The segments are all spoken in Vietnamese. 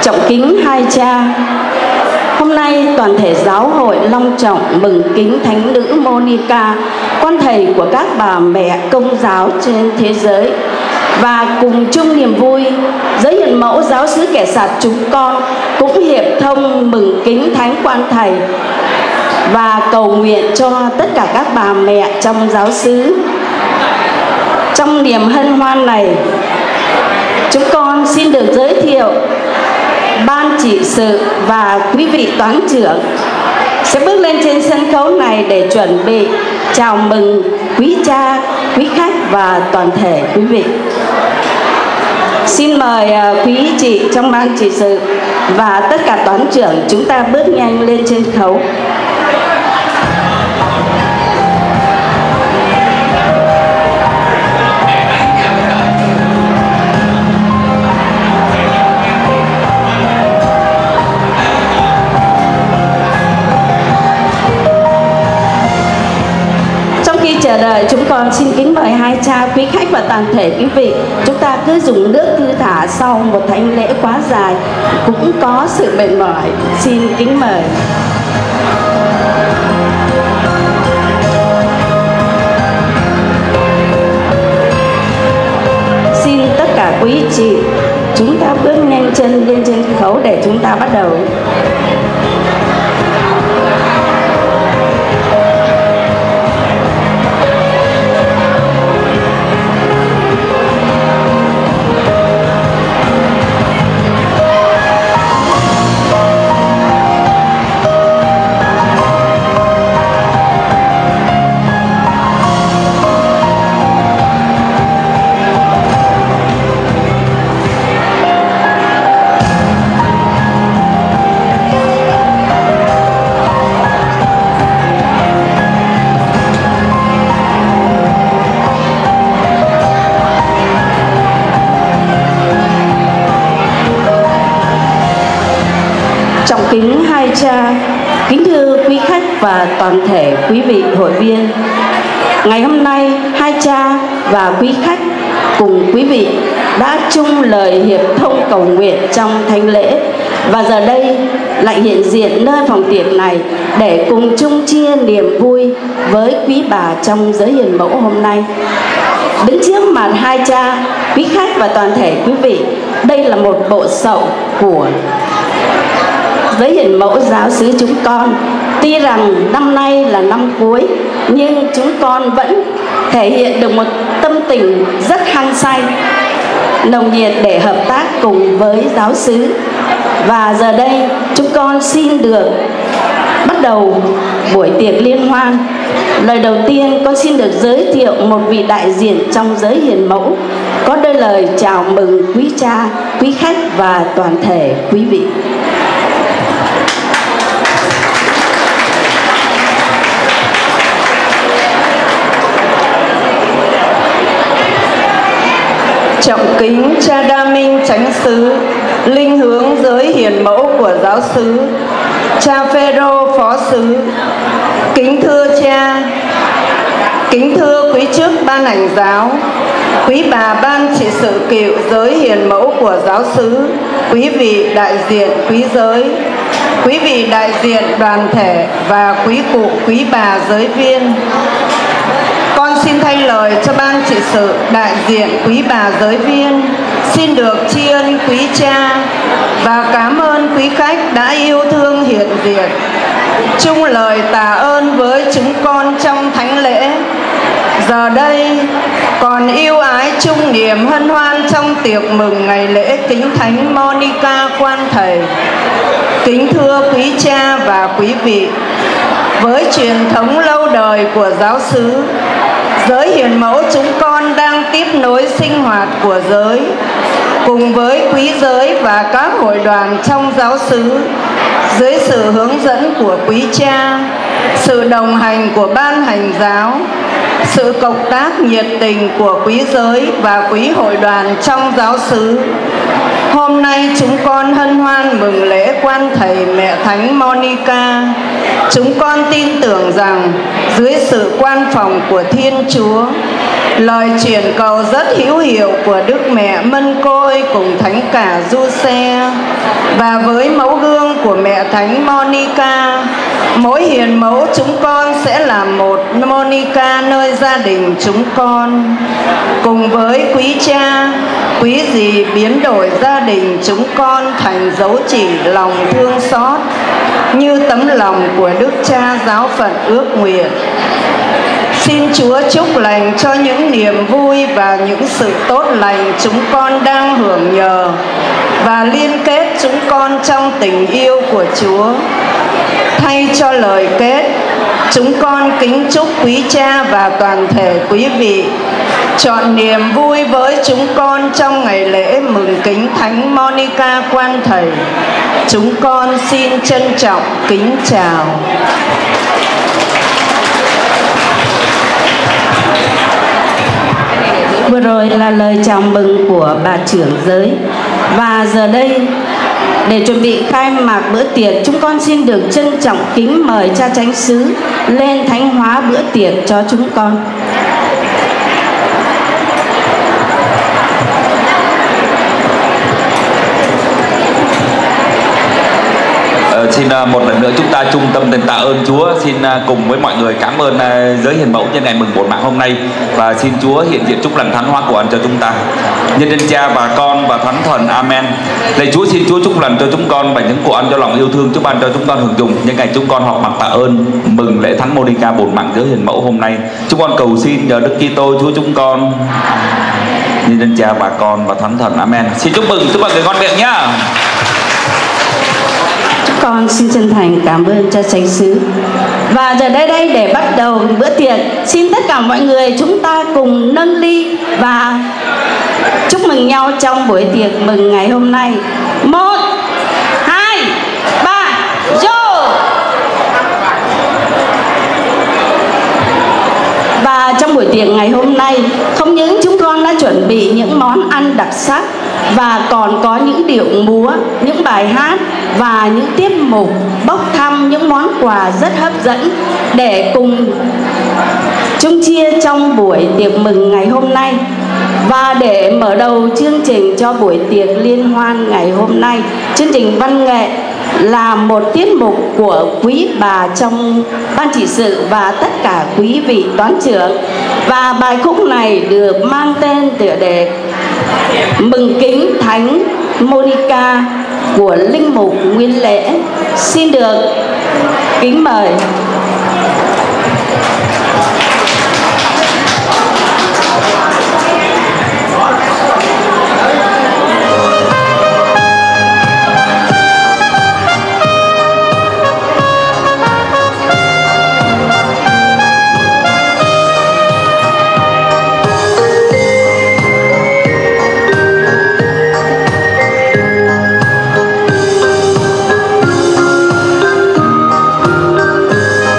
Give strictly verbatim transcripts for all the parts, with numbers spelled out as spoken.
Trọng kính hai cha, hôm nay toàn thể giáo hội long trọng mừng kính Thánh nữ Monica, con thầy của các bà mẹ Công giáo trên thế giới, và cùng chung niềm vui, giới hiện mẫu giáo xứ Kẻ Sạt chúng con cũng hiệp thông mừng kính Thánh quan thầy và cầu nguyện cho tất cả các bà mẹ trong giáo xứ. Trong niềm hân hoan này, chúng con xin được giới thiệu ban trị sự và quý vị toán trưởng sẽ bước lên trên sân khấu này để chuẩn bị chào mừng quý cha, quý khách và toàn thể quý vị. Xin mời quý chị trong ban trị sự và tất cả toán trưởng chúng ta bước nhanh lên trên khấu. Chờ đợi, chúng con xin kính mời hai cha, quý khách và toàn thể quý vị, chúng ta cứ dùng nước thư thả sau một thánh lễ quá dài, cũng có sự mệt mỏi. Xin kính mời. Xin tất cả quý chị, chúng ta bước nhanh chân lên trên khấu để chúng ta bắt đầu. Kính hai cha, kính thưa quý khách và toàn thể quý vị hội viên, ngày hôm nay hai cha và quý khách cùng quý vị đã chung lời hiệp thông cầu nguyện trong thánh lễ, và giờ đây lại hiện diện nơi phòng tiệc này để cùng chung chia niềm vui với quý bà trong giới hiền mẫu hôm nay. Đứng trước mặt hai cha, quý khách và toàn thể quý vị, đây là một bộ sậu của giới hiền mẫu giáo xứ chúng con. Tuy rằng năm nay là năm cuối, nhưng chúng con vẫn thể hiện được một tâm tình rất hăng say, nồng nhiệt để hợp tác cùng với giáo xứ. Và giờ đây chúng con xin được bắt đầu buổi tiệc liên hoan. Lời đầu tiên con xin được giới thiệu một vị đại diện trong giới hiền mẫu có đôi lời chào mừng quý cha, quý khách và toàn thể quý vị. Trọng kính cha Đa Minh Chánh xứ, linh hướng giới hiền mẫu của giáo xứ, cha Phêrô phó xứ, kính thưa cha, kính thưa quý chức ban hành giáo, quý bà ban trị sự cựu giới hiền mẫu của giáo xứ, quý vị đại diện quý giới, quý vị đại diện đoàn thể và quý cụ quý bà giới viên. Con xin thay lời cho ban trị sự đại diện quý bà giới viên xin được tri ân quý cha và cảm ơn quý khách đã yêu thương hiện diện, chung lời tạ ơn với chúng con trong thánh lễ. Giờ đây còn yêu ái chung niềm hân hoan trong tiệc mừng ngày lễ kính Thánh Monica quan thầy. Kính thưa quý cha và quý vị, với truyền thống lâu đời của giáo xứ, giới hiền mẫu chúng con đang tiếp nối sinh hoạt của giới cùng với quý giới và các hội đoàn trong giáo xứ, dưới sự hướng dẫn của quý cha, sự đồng hành của ban hành giáo, sự cộng tác nhiệt tình của quý giới và quý hội đoàn trong giáo xứ. Hôm nay chúng con hân hoan mừng lễ quan thầy mẹ Thánh Monica. Chúng con tin tưởng rằng dưới sự quan phòng của Thiên Chúa, lời truyền cầu rất hữu hiệu của Đức Mẹ Mân Côi cùng Thánh Cả Du Xe, Và với mẫu gương của mẹ Thánh Monica, mỗi hiền mẫu chúng con sẽ là một Monica nơi gia đình chúng con. Cùng với quý cha, quý dì biến đổi gia đình chúng con thành dấu chỉ lòng thương xót, như tấm lòng của Đức Cha giáo phận ước nguyện. Xin Chúa chúc lành cho những niềm vui và những sự tốt lành chúng con đang hưởng nhờ, và liên kết chúng con trong tình yêu của Chúa. Thay cho lời kết, chúng con kính chúc quý cha và toàn thể quý vị chọn niềm vui với chúng con trong ngày lễ mừng kính Thánh Monica Quan Thầy. Chúng con xin trân trọng kính chào. Vừa rồi là lời chào mừng của bà trưởng giới. Và giờ đây, để chuẩn bị khai mạc bữa tiệc, chúng con xin được trân trọng kính mời cha chánh xứ lên thánh hóa bữa tiệc cho chúng con. Xin một lần nữa chúng ta chung tâm tình tạ ơn Chúa. Xin cùng với mọi người cảm ơn giới hiền mẫu nhân ngày mừng bổn mạng hôm nay, và xin Chúa hiện diện chúc lành thánh hóa của Anh cho chúng ta. Nhân danh Cha và Con và Thánh Thần. Amen. Lạy Chúa, xin Chúa chúc lành cho chúng con và những của Anh cho lòng yêu thương chúc Anh cho chúng con hưởng dụng nhân ngày chúng con họp mặt tạ ơn mừng lễ Thánh Monica bổn mạng giới hiền mẫu hôm nay. Chúng con cầu xin nhờ Đức Kitô Chúa chúng con. Nhân danh Cha và Con và Thánh Thần. Amen. Xin chúc mừng chúc mọi người ngon miệng nhá. Con xin chân thành cảm ơn cha chánh xứ. Và giờ đây đây để bắt đầu bữa tiệc, xin tất cả mọi người chúng ta cùng nâng ly và chúc mừng nhau trong buổi tiệc mừng ngày hôm nay. Một, hai, ba, vô! Và trong buổi tiệc ngày hôm nay, không những chúng con đã chuẩn bị những món ăn đặc sắc, và còn có những điệu múa, những bài hát và những tiết mục bốc thăm những món quà rất hấp dẫn để cùng chung chia trong buổi tiệc mừng ngày hôm nay. Và để mở đầu chương trình cho buổi tiệc liên hoan ngày hôm nay, chương trình văn nghệ là một tiết mục của quý bà trong ban trị sự và tất cả quý vị toán trưởng. Và bài khúc này được mang tên tựa đề Mừng kính Thánh Monica của Linh mục Nguyên Lễ. Xin được kính mời. Hãy subscribe cho kênh Ghiền Mì Gõ để không bỏ lỡ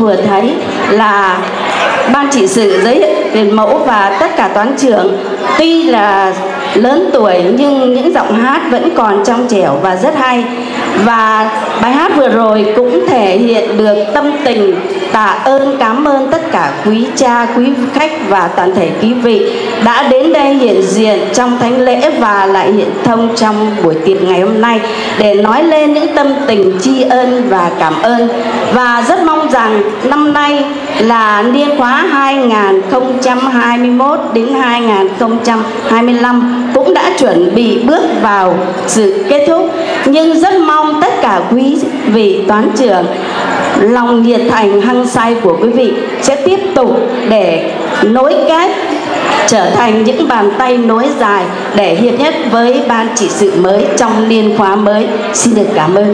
vừa thấy là ban trị sự giới hiền mẫu và tất cả toán trưởng tuy là lớn tuổi nhưng những giọng hát vẫn còn trong trẻo và rất hay. Và bài hát vừa rồi cũng thể hiện được tâm tình tạ ơn, cảm ơn tất cả quý cha, quý khách và toàn thể quý vị đã đến đây hiện diện trong thánh lễ và lại hiện thông trong buổi tiệc ngày hôm nay để nói lên những tâm tình tri ân và cảm ơn. Và rất mong rằng năm nay là niên khóa hai nghìn không trăm hai mươi mốt đến hai nghìn không trăm hai mươi lăm cũng đã chuẩn bị bước vào sự kết thúc, nhưng rất mong tất cả quý vị toán trưởng lòng nhiệt thành hăng say của quý vị sẽ tiếp tục để nối kết trở thành những bàn tay nối dài để hiệp nhất với ban trị sự mới trong niên khóa mới. Xin được cảm ơn.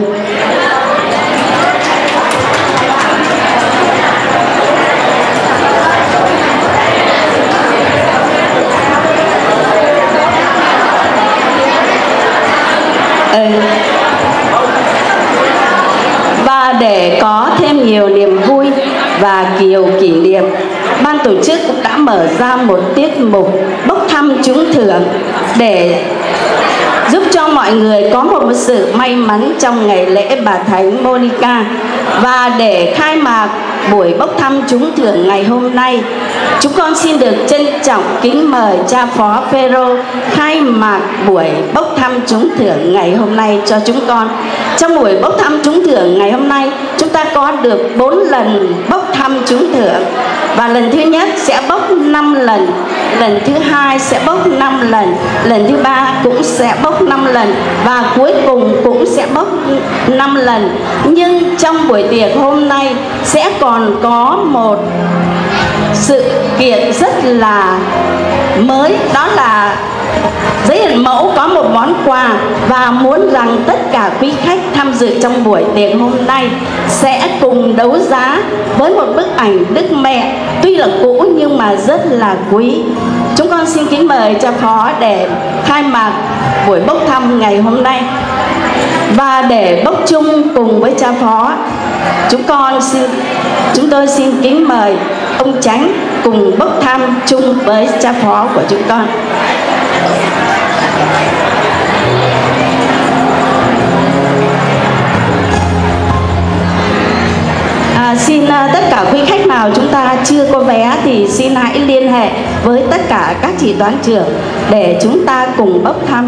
Và để có thêm nhiều niềm vui và nhiều kỷ niệm, ban tổ chức cũng đã mở ra một tiết mục bốc thăm trúng thưởng để giúp cho mọi người có một sự may mắn trong ngày lễ Bà Thánh Monica. Và để khai mạc buổi bốc thăm trúng thưởng ngày hôm nay, chúng con xin được trân trọng kính mời cha phó Phêrô khai mạc buổi bốc thăm trúng thưởng ngày hôm nay cho chúng con. Trong buổi bốc thăm trúng thưởng ngày hôm nay, chúng ta có được bốn lần bốc thăm trúng thưởng, và lần thứ nhất sẽ bốc năm lần, lần thứ hai sẽ bốc năm lần, lần thứ ba cũng sẽ bốc năm lần và cuối cùng cũng sẽ bốc năm lần. Nhưng trong buổi tiệc hôm nay sẽ còn có một sự kiện rất là mới, đó là Giới Hiền Mẫu có một món quà và muốn rằng tất cả quý khách tham dự trong buổi tiệc hôm nay sẽ cùng đấu giá với một bức ảnh Đức Mẹ tuy là cũ nhưng mà rất là quý. Chúng con xin kính mời cha phó để khai mạc buổi bốc thăm ngày hôm nay. Và để bốc chung cùng với cha phó, chúng con xin chúng tôi xin kính mời ông Chánh cùng bốc thăm chung với cha phó của chúng con. À, xin uh, tất cả quý khách nào chúng ta chưa có vé thì xin hãy liên hệ với tất cả các chị toán trưởng để chúng ta cùng bốc thăm.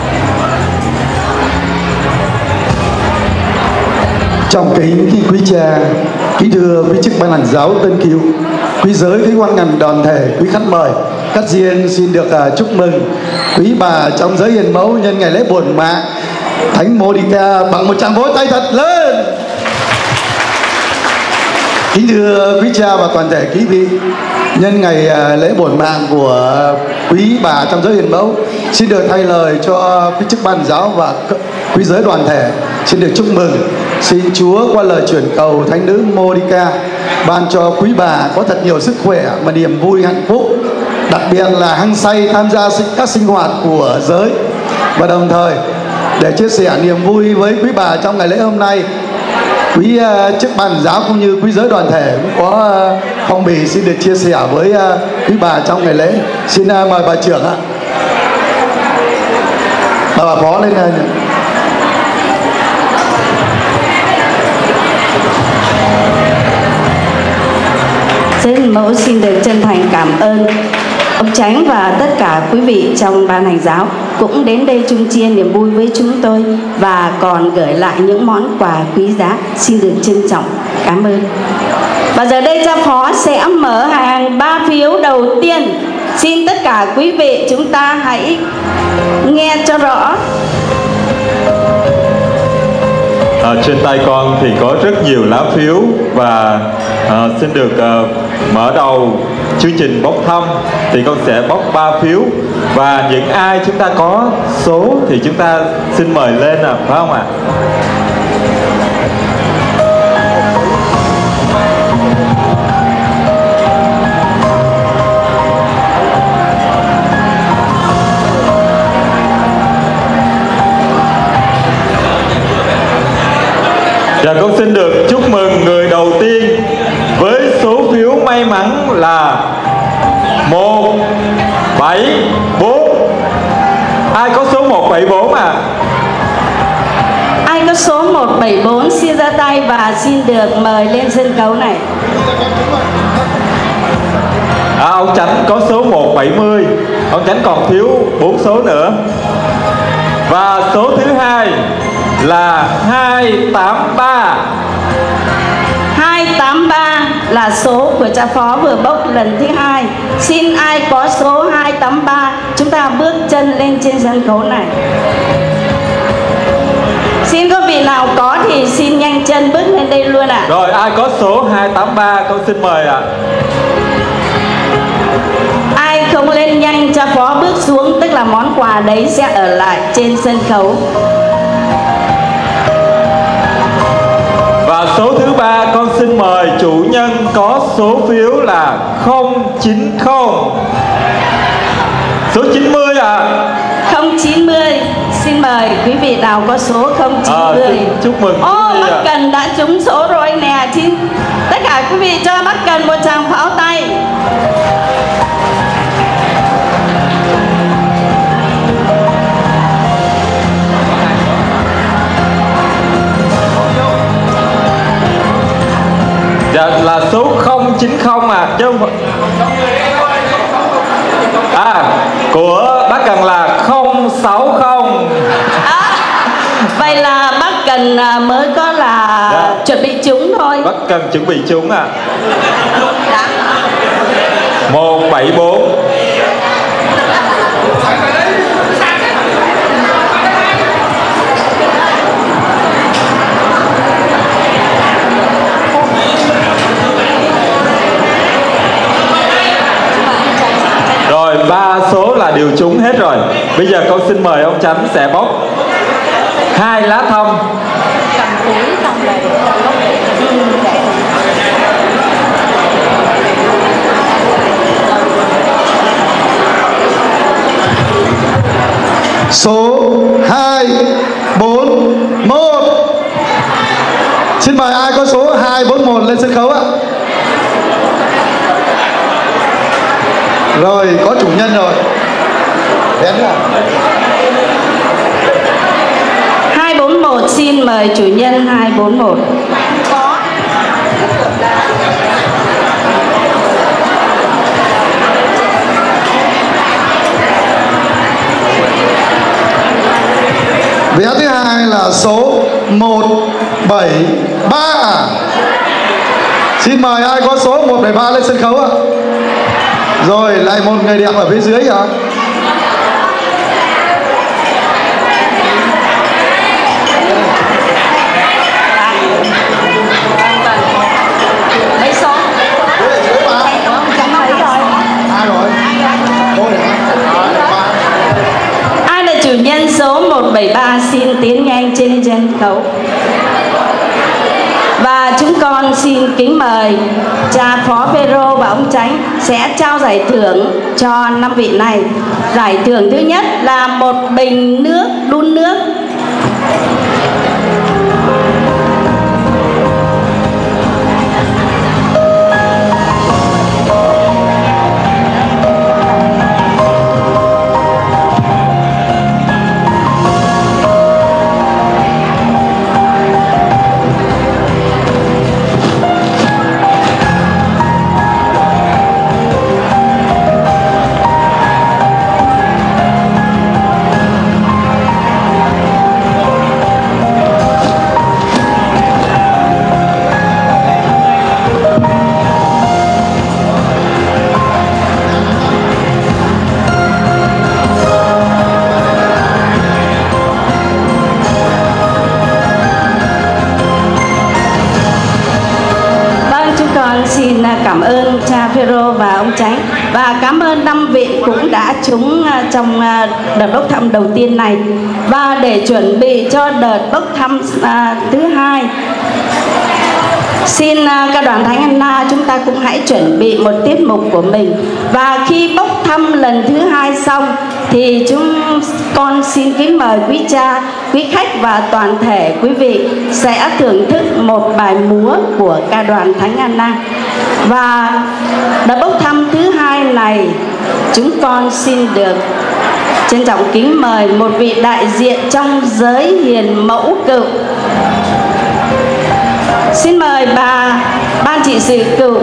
Trọng kính quý cha, kính thưa quý chức ban hành giáo Tân Kiều, quý giới, quý quan ngành đoàn thể, quý khách mời, các riêng xin được uh, chúc mừng quý bà trong giới hiền mẫu nhân ngày lễ bổn mạng Thánh Monica bằng một tràng vỗ tay thật lớn. Kính thưa quý cha và toàn thể quý vị, nhân ngày uh, lễ bổn mạng của quý bà trong giới hiền mẫu, xin được thay lời cho quý chức ban giáo và quý giới đoàn thể xin được chúc mừng. Xin Chúa qua lời chuyển cầu Thánh nữ Monica ban cho quý bà có thật nhiều sức khỏe và niềm vui hạnh phúc, đặc biệt là hăng say tham gia các sinh hoạt của giới. Và đồng thời để chia sẻ niềm vui với quý bà trong ngày lễ hôm nay, quý uh, chức ban giáo cũng như quý giới đoàn thể cũng có uh, phong bì xin được chia sẻ với uh, quý bà trong ngày lễ. Xin uh, mời bà trưởng ạ. Bà, bà phó lên đây. Giới Hiền Mẫu xin được chân thành cảm ơn ông Chánh và tất cả quý vị trong ban hành giáo cũng đến đây chung chia niềm vui với chúng tôi và còn gửi lại những món quà quý giá. Xin được trân trọng cảm ơn. Và giờ đây cha phó sẽ mở hàng ba phiếu đầu tiên. Xin tất cả quý vị chúng ta hãy nghe cho rõ. À, trên tay con thì có rất nhiều lá phiếu và à, xin được à, mở đầu chương trình bốc thăm thì con sẽ bốc ba phiếu, và những ai chúng ta có số thì chúng ta xin mời lên à, phải không ạ? Và con xin được chúc mừng người đầu tiên may mắn là một bảy bốn. Ai có số một bảy bốn à? Ai có số một bảy bốn xin ra tay và xin được mời lên sân khấu này. À, ông Chánh có số một bảy mươi. Ông Chánh còn thiếu bốn số nữa. Và số thứ hai là hai tám ba. Hai tám ba là số của cha phó vừa bốc lần thứ hai. Xin ai có số hai tám ba chúng ta bước chân lên trên sân khấu này. Xin có vị nào có thì xin nhanh chân bước lên đây luôn ạ. À. Rồi ai có số hai tám ba con xin mời ạ. À. Ai không lên nhanh cha phó bước xuống, tức là món quà đấy sẽ ở lại trên sân khấu. Và số thứ ba con xin mời chủ nhân có số phiếu là không chín không. Số chín mươi ạ. À. không chín mươi. Xin mời quý vị nào có số không chín mươi. À, chúc mừng. Ô, Bắc Cần đã trúng số rồi nè. Xin tất cả quý vị cho Bắc Cần một tràng pháo tay. Dạ là số không chín không à chứ không. À của Bắc Cần là không sáu không. À, vậy là Bắc Cần mới có là dạ. chuẩn bị trúng thôi. Bắc Cần chuẩn bị trúng à. Dạ. một bảy bốn. Rồi ba số là đều trúng hết rồi. Bây giờ con xin mời ông Chánh sẽ bóc hai lá thông. Số hai bốn một. Xin mời ai có số hai bốn một lên sân khấu ạ. Rồi có chủ nhân rồi. Đến à. hai bốn một xin mời chủ nhân hai bốn một. Có. Vé thứ hai là số một bảy ba. Xin mời ai có số một bảy ba lên sân khấu ạ. Rồi lại một người đẹp ở phía dưới hả? Mấy số? Ai là chủ nhân số một bảy ba xin tiến nhanh trên sân khấu. Và chúng con xin kính mời cha Phó Phêrô và ông Chánh sẽ trao giải thưởng cho năm vị này. Giải thưởng thứ nhất là một bình nước đun nước. Xin cảm ơn cha Phêrô và ông Chánh và cảm ơn năm vị cũng đã trúng trong đợt bốc thăm đầu tiên này. Và để chuẩn bị cho đợt bốc thăm thứ hai, xin các đoàn thánh Anna chúng ta cũng hãy chuẩn bị một tiết mục của mình. Và khi bốc thăm lần thứ hai xong thì chúng con xin kính mời quý cha, quý khách và toàn thể quý vị sẽ thưởng thức một bài múa của ca đoàn Thánh An Năng. Và đợt bốc thăm thứ hai này, chúng con xin được trân trọng kính mời một vị đại diện trong giới hiền mẫu cựu. Xin mời bà ban trị sự cựu.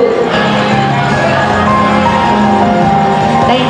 Đây.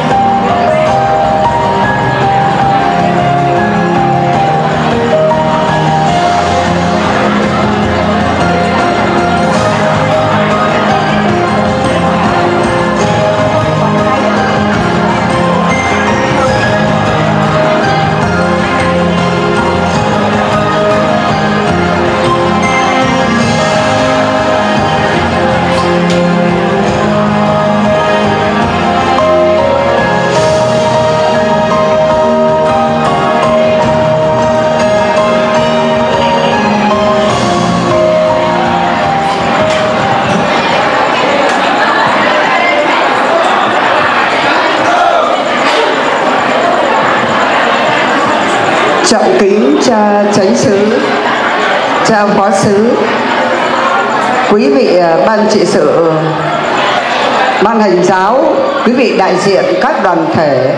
Trọng kính cha chánh xứ, cha phó xứ, quý vị ban trị sự, ban hành giáo, quý vị đại diện các đoàn thể,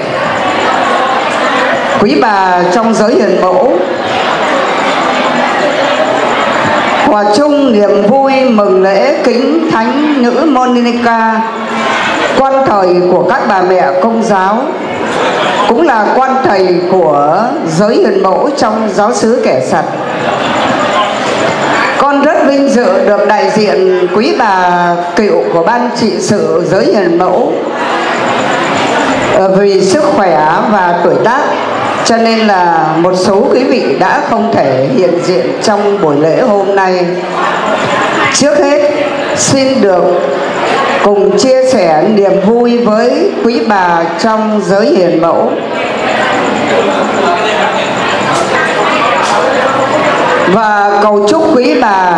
quý bà trong giới hiền mẫu, hòa chung niềm vui mừng lễ kính thánh nữ Monica, quan thời của các bà mẹ Công giáo, cũng là quan thầy của giới hiền mẫu trong giáo xứ Kẻ Sặt. Con rất vinh dự được đại diện quý bà cựu của ban trị sự giới hiền mẫu. Vì sức khỏe và tuổi tác cho nên là một số quý vị đã không thể hiện diện trong buổi lễ hôm nay. Trước hết xin được cùng chia sẻ niềm vui với quý bà trong giới hiền mẫu. Và cầu chúc quý bà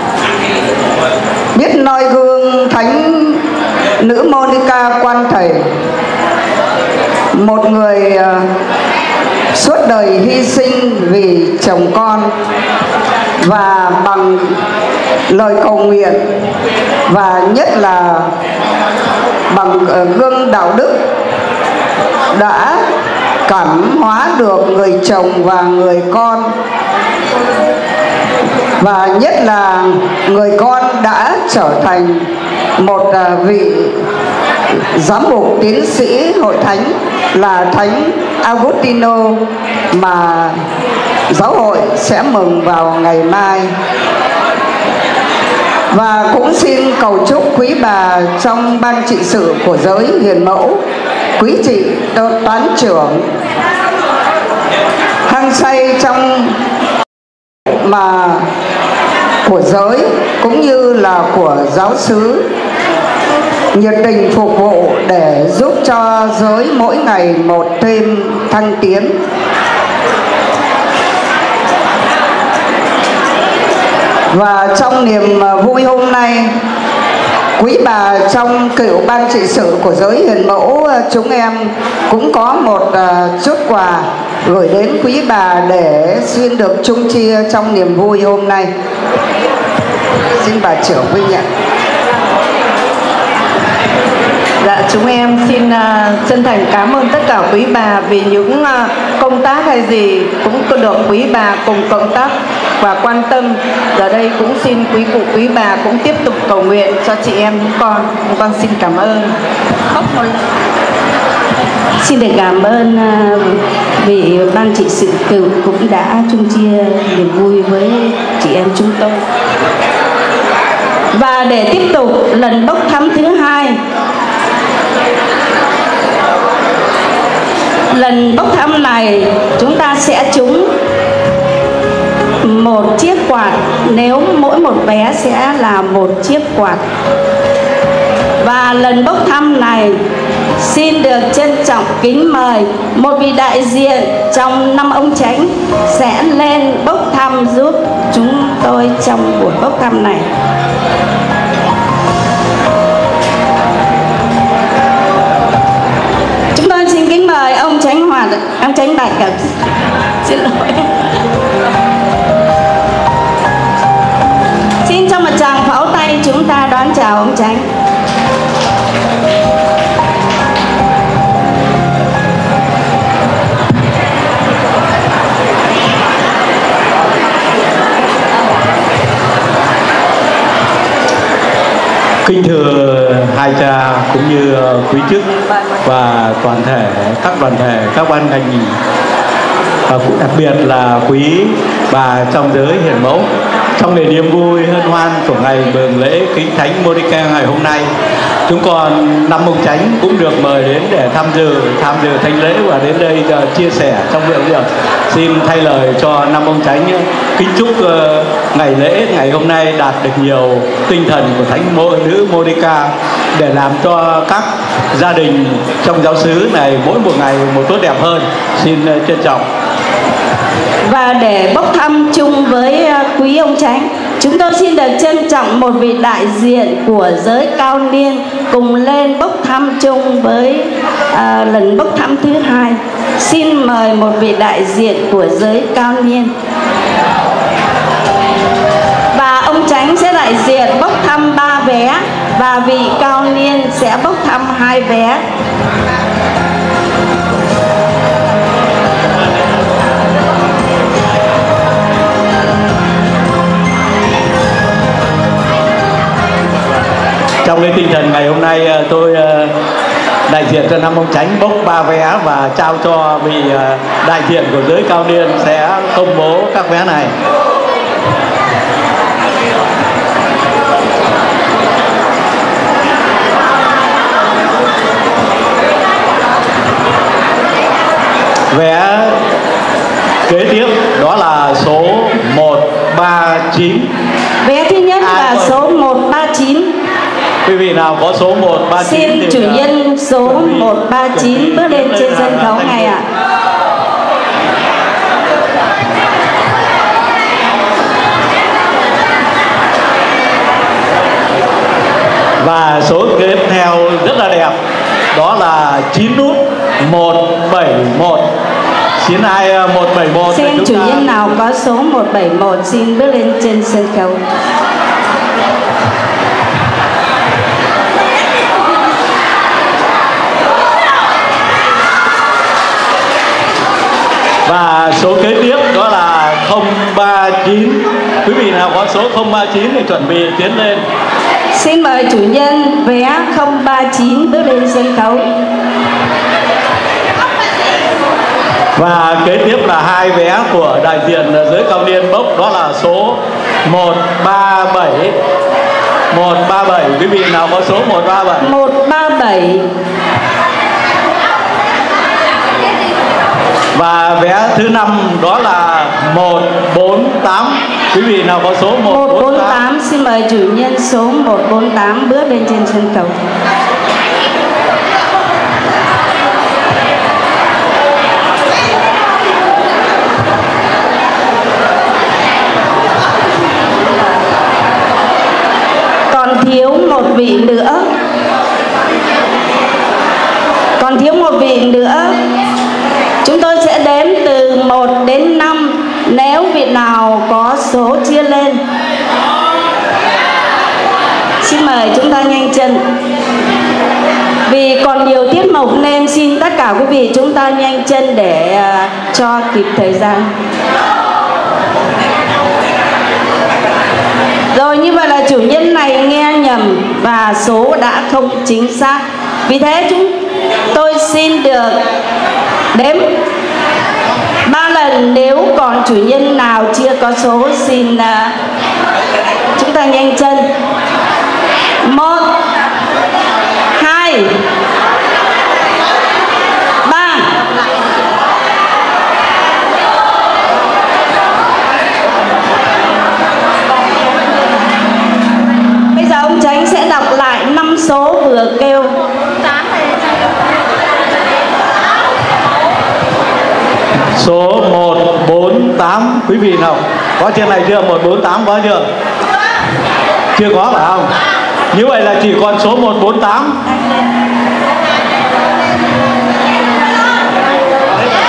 biết noi gương thánh nữ Monica quan thầy, một người suốt đời hy sinh vì chồng con, và bằng lời cầu nguyện và nhất là bằng gương đạo đức đã cảm hóa được người chồng và người con, và nhất là người con đã trở thành một vị giám mục tiến sĩ hội thánh là Thánh Agostino mà giáo hội sẽ mừng vào ngày mai. Và cũng xin cầu chúc quý bà trong ban trị sự của giới hiền mẫu, quý chị toán trưởng hăng say trong mà của giới cũng như là của giáo xứ, nhiệt tình phục vụ để giúp cho giới mỗi ngày một thêm thăng tiến. Và trong niềm vui hôm nay, quý bà trong cựu ban trị sự của giới hiền mẫu chúng em cũng có một chút quà gửi đến quý bà để xin được chung chia trong niềm vui hôm nay. Xin bà trưởng Vinh ạ. Dạ, chúng em xin uh, chân thành cảm ơn tất cả quý bà vì những uh, công tác hay gì cũng được quý bà cùng công tác và quan tâm. Giờ đây cũng xin quý cụ quý bà cũng tiếp tục cầu nguyện cho chị em chúng con. Chúng con xin cảm ơn. Xin được cảm ơn uh, vị ban trị sự cựu cũng đã chung chia niềm vui với chị em chúng tôi. Và để tiếp tục lần bốc thăm thứ hai, lần bốc thăm này chúng ta sẽ trúng một chiếc quạt, nếu mỗi một vé sẽ là một chiếc quạt. Và lần bốc thăm này xin được trân trọng kính mời một vị đại diện trong năm ông chánh sẽ lên bốc thăm giúp chúng tôi trong buổi bốc thăm này. Chúng tôi xin kính mời ông Chánh Hòa mà ông Chánh bạch cả. Xin lỗi. Xin cho một tràng pháo tay chúng ta đón chào ông Chánh. Kính thưa hai cha cũng như quý chức và toàn thể các đoàn thể, các ban ngành, và cũng đặc biệt là quý bà trong giới hiền mẫu, trong niềm niềm vui hân hoan của ngày mừng lễ Kính Thánh Monica ngày hôm nay, chúng con năm ông Chánh cũng được mời đến để tham dự tham dự thánh lễ và đến đây uh, chia sẻ trong việc việc xin thay lời cho năm ông Chánh kính chúc uh, ngày lễ ngày hôm nay đạt được nhiều tinh thần của Thánh Mẫu Nữ Monica để làm cho các gia đình trong giáo xứ này mỗi một ngày một tốt đẹp hơn. Xin uh, trân trọng. Và để bốc thăm chung với quý ông Chánh, chúng tôi xin được trân trọng một vị đại diện của giới cao niên cùng lên bốc thăm chung với à, lần bốc thăm thứ hai. Xin mời một vị đại diện của giới cao niên. Và ông Chánh sẽ đại diện bốc thăm ba vé và vị cao niên sẽ bốc thăm hai vé. Trong cái tinh thần ngày hôm nay, tôi đại diện cho năm ông Chánh bốc ba vé và trao cho vị đại diện của giới cao niên sẽ công bố các vé này. Vé kế tiếp đó là số một ba chín. Vé thứ nhất à, là số một ba chín. Quý vị nào có số một ba chín xin chủ nhân số một ba chín bước lên trên sân khấu này ạ. Và số tiếp theo rất là đẹp, đó là chín nút một bảy một. Xin ai một bảy một. Xin chủ nhân nào có số một bảy một xin bước lên trên sân khấu. Và số kế tiếp đó là không ba chín. Quý vị nào có số không ba chín thì chuẩn bị tiến lên. Xin mời chủ nhân vé không ba chín bước lên sân khấu. Và kế tiếp là hai vé của đại diện giới cao niên bốc, đó là số một ba bảy. một ba bảy. Quý vị nào có số một ba bảy? một ba bảy. Và vé thứ năm đó là một bốn tám. Quý vị nào có số một bốn tám? Xin mời chủ nhân số một bốn tám bước lên trên sân khấu. Còn thiếu một vị nữa. Còn thiếu một vị nữa. Chúng tôi sẽ đếm từ một đến năm. Nếu vị nào có số chia lên. Xin mời chúng ta nhanh chân. Vì còn nhiều tiết mục nên xin tất cả quý vị chúng ta nhanh chân để uh, cho kịp thời gian. Rồi, như vậy là chủ nhân này nghe nhầm và số đã không chính xác. Vì thế chúng tôi xin được đếm ba lần. Nếu còn chủ nhân nào chưa có số xin uh, chúng ta nhanh chân. Một, hai, ba. Bây giờ ông Chánh sẽ đọc lại năm số vừa kêu. Số một bốn tám. Quý vị nào có trên này chưa? một bốn tám có chưa? Chưa có phải không? Như vậy là chỉ còn số một bốn tám.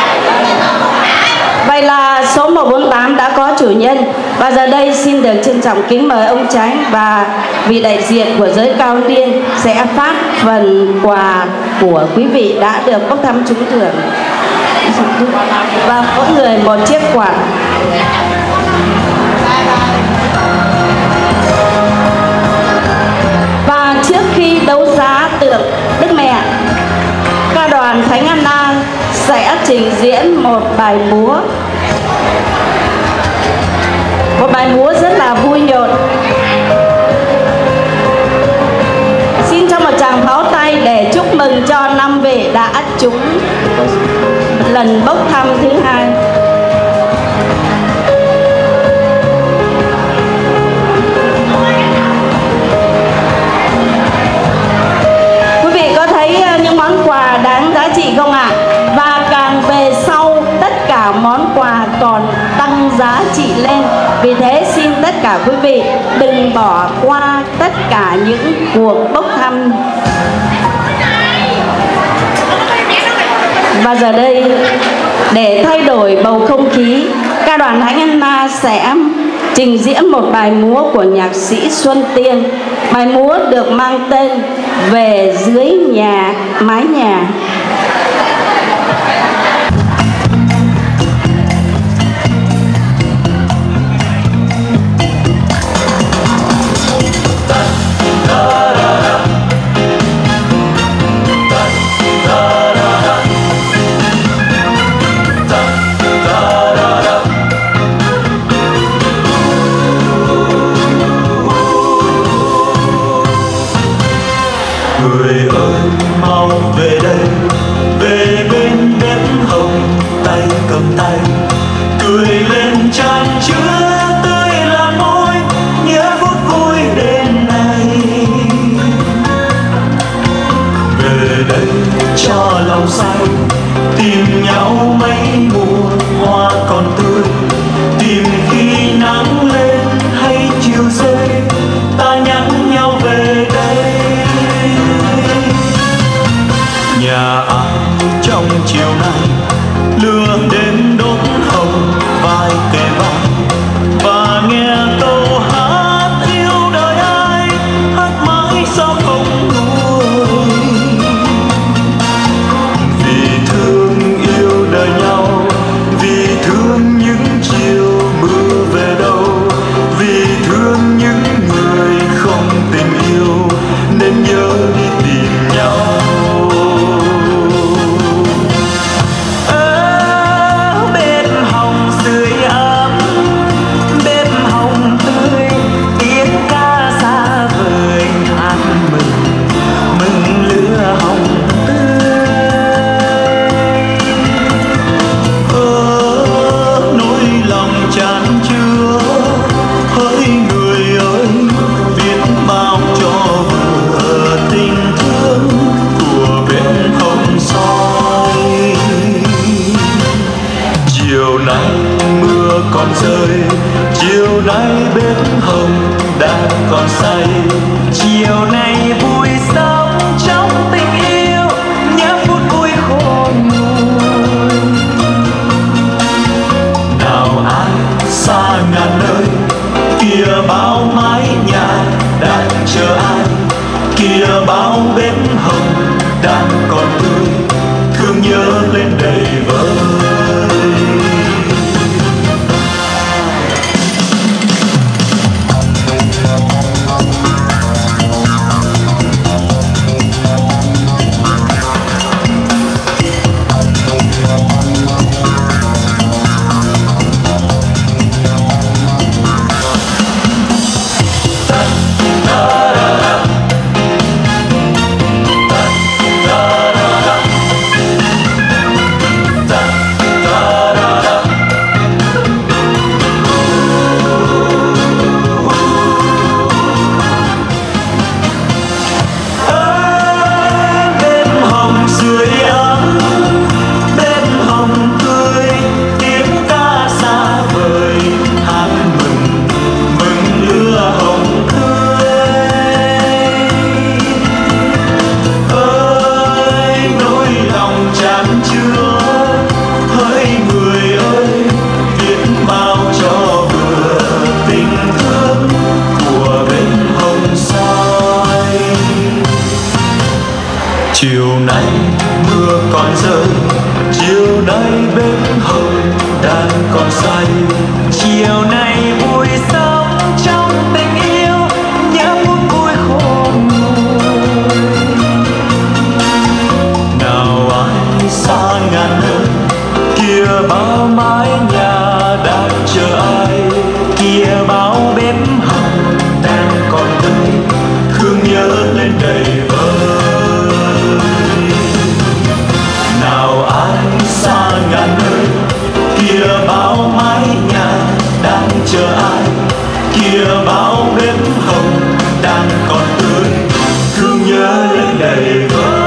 Vậy là số một bốn tám đã có chủ nhân, và giờ đây xin được trân trọng kính mời ông Chánh và vị đại diện của giới cao niên sẽ phát phần quà của quý vị đã được bốc thăm trúng thưởng, và mỗi người một chiếc quạt. Và trước khi đấu giá tượng Đức Mẹ, ca đoàn Thánh Anna sẽ trình diễn một bài múa, một bài múa rất là vui nhộn. Xin cho một tràng pháo tay để chúc mừng cho năm vị đã trúng lần bốc thăm thứ hai. Quý vị có thấy những món quà đáng giá trị không ạ? Và càng về sau tất cả món quà còn tăng giá trị lên. Vì thế xin tất cả quý vị đừng bỏ qua tất cả những cuộc bốc thăm. Và giờ đây, để thay đổi bầu không khí, ca đoàn Thánh Anna sẽ trình diễn một bài múa của nhạc sĩ Xuân Tiên. Bài múa được mang tên Về Dưới Nhà Mái Nhà. Người ơi mau về đây, về bên đất hồng, tay cầm tay cười lên chan chứa tươi là môi nhớ phút vui đêm nay. Về đây cho lòng say tìm nhau mấy mùa hoa còn tươi, tìm khi nắng lên hay chiều rơi ta nhắn nhau về đây. Nhà ai trong chiều nay lửa đêm đốt hồng vai kề vai, và nghe câu hát yêu đời ai hát mãi sao không nguôi. Vì thương yêu đời nhau, vì thương những chiều mưa về đâu, vì thương những người không tình yêu nên nhớ đi tìm nhau. dày. Chiều nay vui sống trong tình yêu, nhớ phút vui khôn nguôi. Nào ai xa ngàn nơi, kia bao mái nhà đang chờ ai, kia bao bếp hồng đang còn tươi, thương nhớ lên đầy vơi. Nào ai xa ngàn nơi, kia bao mái nhà đang chờ ai, kia bao bếp hồng đang còn tươi, thương nhớ lên đầy vơi.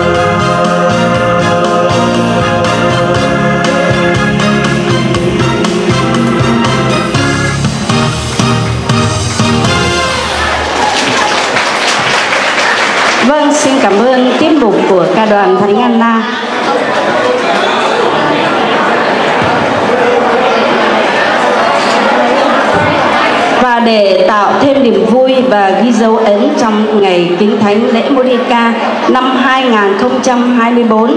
Vâng, xin cảm ơn tiết mục của ca đoàn Thánh Anna. Và để tạo thêm niềm vui và ghi dấu ấn trong ngày Kính Thánh lễ Monica năm hai nghìn không trăm hai mươi tư,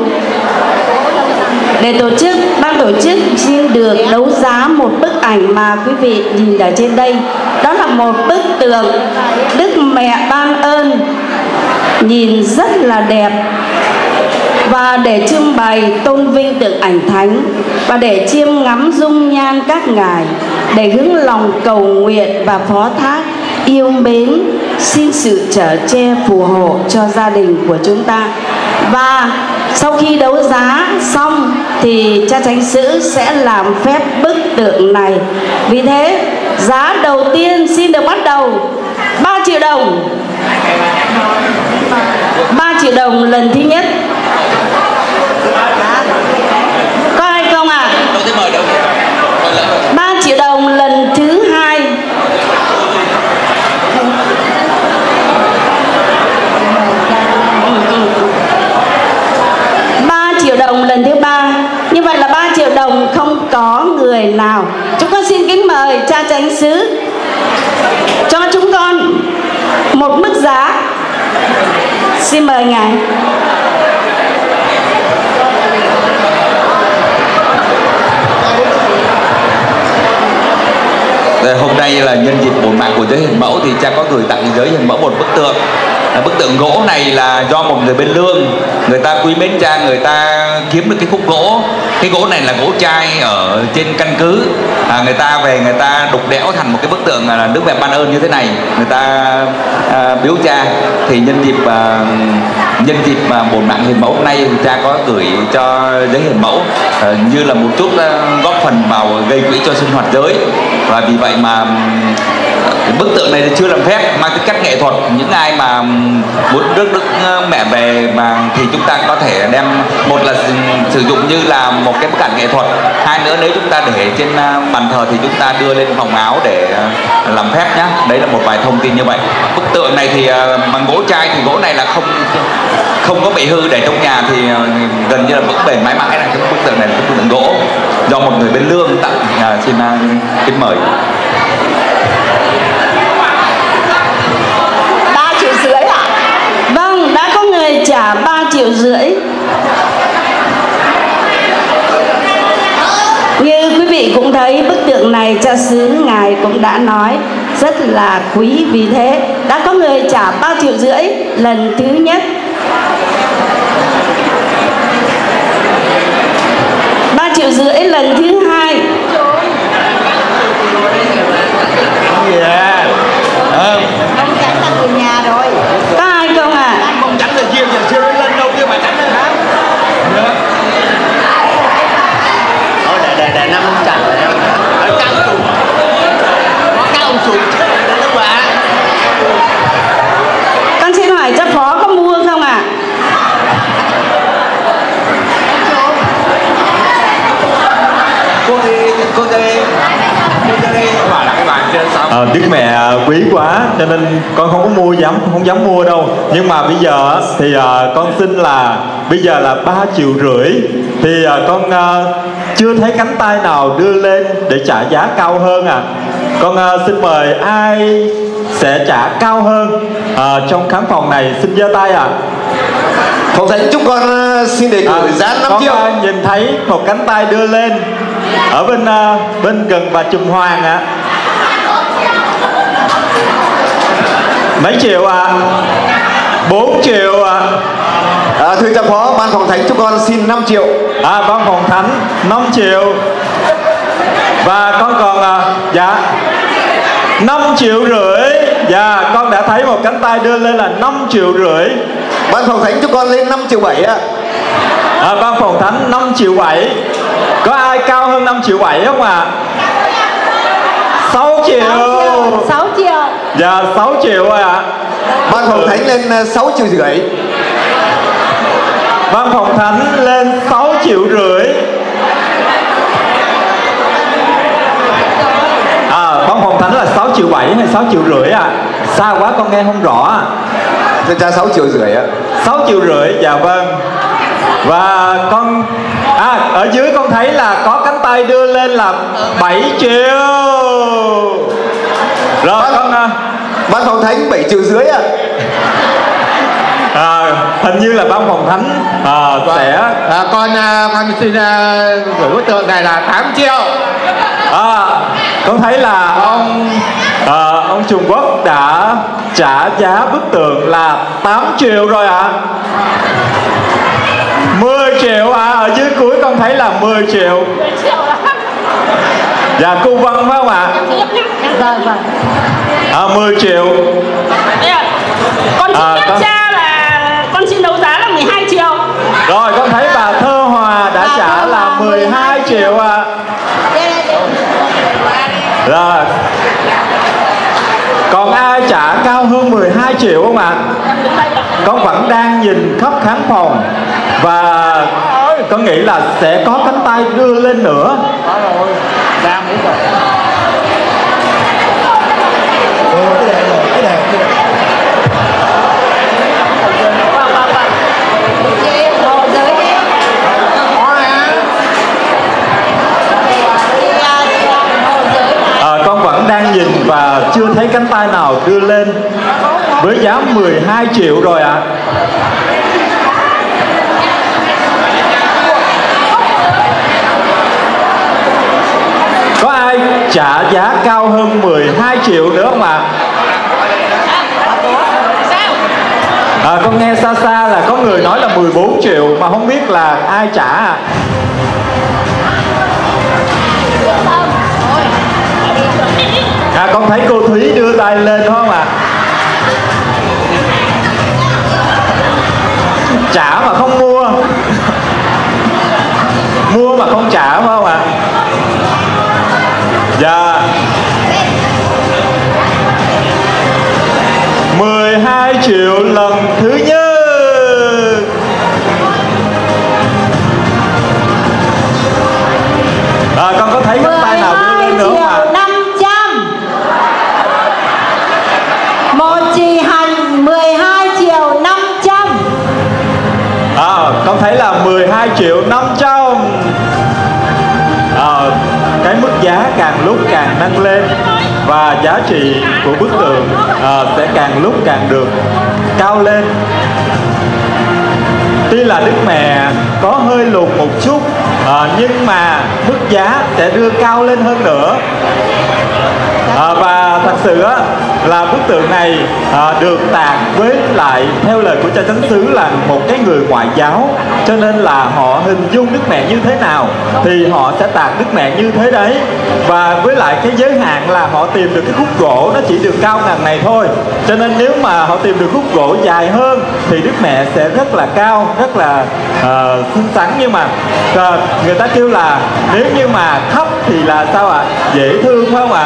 để tổ chức, ban tổ chức xin được đấu giá một bức ảnh mà quý vị nhìn ở trên đây. Đó là một bức tượng Đức Mẹ Ban Ơn, nhìn rất là đẹp, và để trưng bày tôn vinh tượng ảnh thánh, và để chiêm ngắm dung nhan các ngài, để hướng lòng cầu nguyện và phó thác yêu mến, xin sự chở che phù hộ cho gia đình của chúng ta. Và sau khi đấu giá xong thì cha chánh xứ sẽ làm phép bức tượng này. Vì thế giá đầu tiên xin được bắt đầu ba triệu đồng. ba triệu đồng lần thứ nhất. Có ai không ạ? ba triệu đồng lần thứ hai. ba triệu đồng lần thứ ba. Như vậy là ba triệu đồng không có người nào. Chúng con xin kính mời cha chánh xứ cho chúng con một mức giá. Xin mời ngài. Hôm nay là nhân dịp bổn mạng của Giới Hiền Mẫu thì cha có gửi tặng Giới Hiền Mẫu một bức tượng. Bức tượng gỗ này là do một người bên Lương, người ta quý mến cha, người ta kiếm được cái khúc gỗ. Cái gỗ này là gỗ chai ở trên căn cứ, à, người ta về người ta đục đẽo thành một cái bức tượng là Đức Mẹ Ban Ơn như thế này, người ta à, biếu cha. Thì nhân dịp à, nhân dịp mà bổn mạng Hiền Mẫu hôm nay thì cha có gửi cho Giới Hiền Mẫu à, như là một chút à, góp phần vào gây quỹ cho sinh hoạt giới. Và vì vậy mà cái bức tượng này chưa làm phép, mang tính cách nghệ thuật. Những ai mà muốn rước Đức Mẹ về mà thì chúng ta có thể đem, một là sử dụng như là một cái bức ảnh nghệ thuật, hai nữa nếu chúng ta để trên bàn thờ thì chúng ta đưa lên phòng áo để làm phép nhá. Đấy là một vài thông tin như vậy. Bức tượng này thì bằng gỗ chai, thì gỗ này là không không có bị hư, để trong nhà thì gần như là vững bền mãi mãi. Là cái bức tượng này là bức tượng gỗ do một người bên Lương tặng. À, xin kính mời. ba triệu rưỡi ạ? Vâng, đã có người trả ba triệu rưỡi. Như quý vị cũng thấy bức tượng này cha xứ ngài cũng đã nói rất là quý, vì thế đã có người trả ba triệu rưỡi lần thứ nhất. ba triệu rưỡi lần thứ hai. Yeah. Ờ. Ông tránh là người nhà rồi. Có ai không à? Ông tránh là chiêu, chưa lên đâu kia mà tránh nữa hả? Thôi để để để năm ông tránh ở cao trụ. Có cao trụ các bạn. Con xin hỏi cha phó có mua không ạ? À? Cô đi, cô đi. À, Đức Mẹ quý quá cho nên con không có mua, dám không dám mua đâu. Nhưng mà bây giờ thì à, con xin là bây giờ là ba triệu rưỡi thì à, con à, chưa thấy cánh tay nào đưa lên để trả giá cao hơn à. Con à, xin mời ai sẽ trả cao hơn à, trong khán phòng này xin giơ tay ạ. À. Phòng Thánh chúc con uh, xin đề cử à, giá năm triệu. Con uh, nhìn thấy một cánh tay đưa lên ở bên uh, bên gần bà Trùm Hoàng ạ. À. Mấy triệu ạ? À? bốn triệu ạ. À. À, thưa cha phó, ban Phòng Thánh chúc con xin năm triệu. À, ban Phòng Thánh năm triệu. Và con còn uh, dạ năm triệu rưỡi. Dạ, con đã thấy một cánh tay đưa lên là năm triệu rưỡi. Ban Phòng Thánh chúc con lên năm triệu bảy ạ. À, ban Phòng Thánh năm triệu bảy. Có ai cao hơn năm triệu bảy không ạ? À? sáu triệu. sáu triệu. Dạ, sáu triệu rồi ạ. À. Ban Phòng Thánh lên sáu triệu rưỡi. Ban Phòng Thánh lên sáu triệu rưỡi. À, ban Phòng Thánh là sáu triệu bảy hay sáu triệu rưỡi ạ? À? Xa quá con nghe không rõ. Thưa cha sáu triệu rưỡi ạ. sáu triệu rưỡi, dạ vâng. Và con à, ở dưới con thấy là có cánh tay đưa lên là bảy triệu. Rồi ban, con ban Phòng Thánh bảy triệu rưỡi ạ. À, hình như là ban Phòng Thánh à, sẽ à, con con xin gửi bức tượng này là tám triệu. À, con thấy là ông à, ông Trung Quốc đã trả giá bức tượng là tám triệu rồi ạ. À. mười triệu à, ở dưới cuối con thấy là mười triệu. Dạ, cô Vân phải không ạ? Vâng, vâng. À, mười triệu. Con xin à, phép con... cha là con xin đấu giá là mười hai triệu. Rồi, con thấy bà Thơ Hòa đã à, trả là mười hai triệu ạ. À. Rồi. Còn ai trả cao hơn mười hai triệu không ạ? À? Con vẫn đang nhìn khắp khán phòng và con nghĩ là sẽ có cánh tay đưa lên nữa. À, con vẫn đang nhìn và chưa thấy cánh tay nào đưa lên với giá mười hai triệu rồi ạ. À. Có ai trả giá cao hơn mười hai triệu nữa không ạ? À? À, con nghe xa xa là có người nói là mười bốn triệu mà không biết là ai trả à. À, con thấy cô Thúy đưa tay lên đúng không ạ? Trả mà không mua. Mua mà không trả phải không ạ? Dạ. mười hai triệu lần thứ nhất. À, con có thấy cánh tay nào đưa lên nữa không ạ? năm trăm. Một chỉ hành mười hai triệu năm trăm. À, con thấy là mười hai triệu năm trăm. À, cái mức giá càng lúc càng nâng lên và giá trị của bức tượng à, sẽ càng lúc càng được cao lên. Tuy là Đức Mẹ có hơi lùn một chút à, nhưng mà mức giá sẽ đưa cao lên hơn nữa. À, và thật sự á, là bức tượng này à, được tạc với lại theo lời của cha chánh xứ là một cái người ngoại giáo, cho nên là họ hình dung Đức Mẹ như thế nào thì họ sẽ tạc Đức Mẹ như thế đấy. Và với lại cái giới hạn là họ tìm được cái khúc gỗ nó chỉ được cao ngần này thôi, cho nên nếu mà họ tìm được khúc gỗ dài hơn thì Đức Mẹ sẽ rất là cao, rất là uh, xinh xắn. Nhưng mà uh, người ta kêu là nếu như mà thấp thì là sao ạ? À? Dễ thương phải không ạ? À?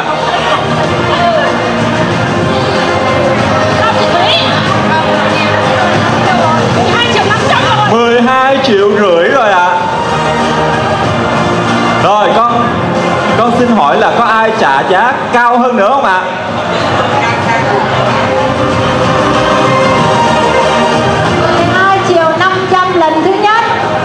mười hai triệu rưỡi rồi ạ. À. Rồi con con xin hỏi là có ai trả giá cao hơn nữa không ạ? À? mười hai triệu năm trăm lần thứ nhất.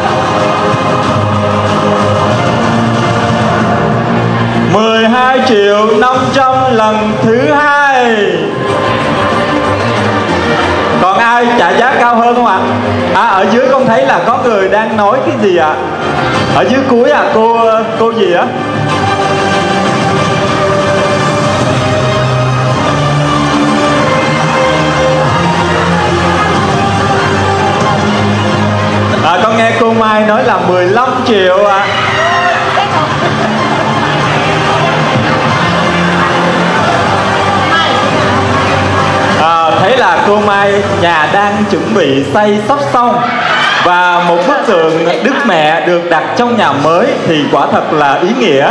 mười hai triệu năm trăm lần thứ hai. Còn ai trả giá cao hơn không ạ? À? À, ở dưới con thấy là có người đang nói cái gì ạ? À? Ở dưới cuối à, cô cô gì á? À, con nghe cô Mai nói là mười lăm triệu ạ. À. À, thấy là cô Mai nhà đang chuẩn bị xây sắp xong và một bức tượng Đức Mẹ được đặt trong nhà mới thì quả thật là ý nghĩa.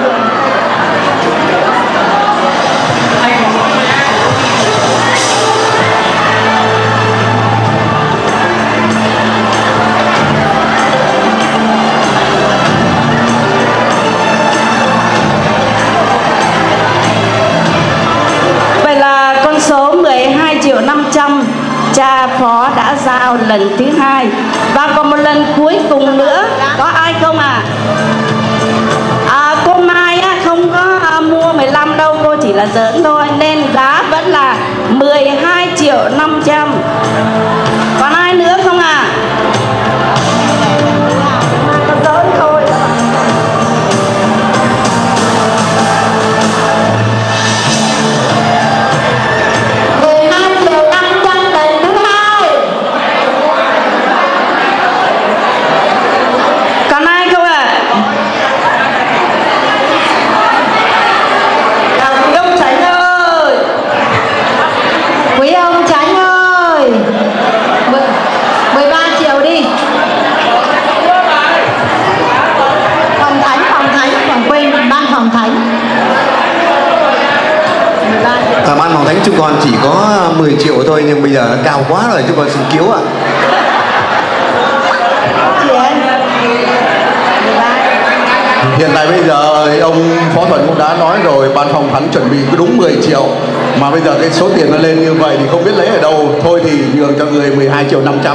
Số mười hai triệu năm trăm cha phó đã giao lần thứ hai và còn một lần cuối cùng nữa. Có ai không à? À cô Mai á, không có à, mua mười lăm đâu, cô chỉ là giỡn thôi nên giá vẫn là mười hai triệu năm trăm. Còn ai nữa không à? Giỡn thôi. À, ban phòng thánh chúng con chỉ có mười triệu thôi nhưng bây giờ nó cao quá rồi, chúng con xin cứu ạ. Hiện tại bây giờ ông Phó Thuận cũng đã nói rồi, ban phòng thánh chuẩn bị đúng mười triệu mà bây giờ cái số tiền nó lên như vậy thì không biết lấy ở đâu. Thôi thì nhường cho người mười hai triệu năm trăm.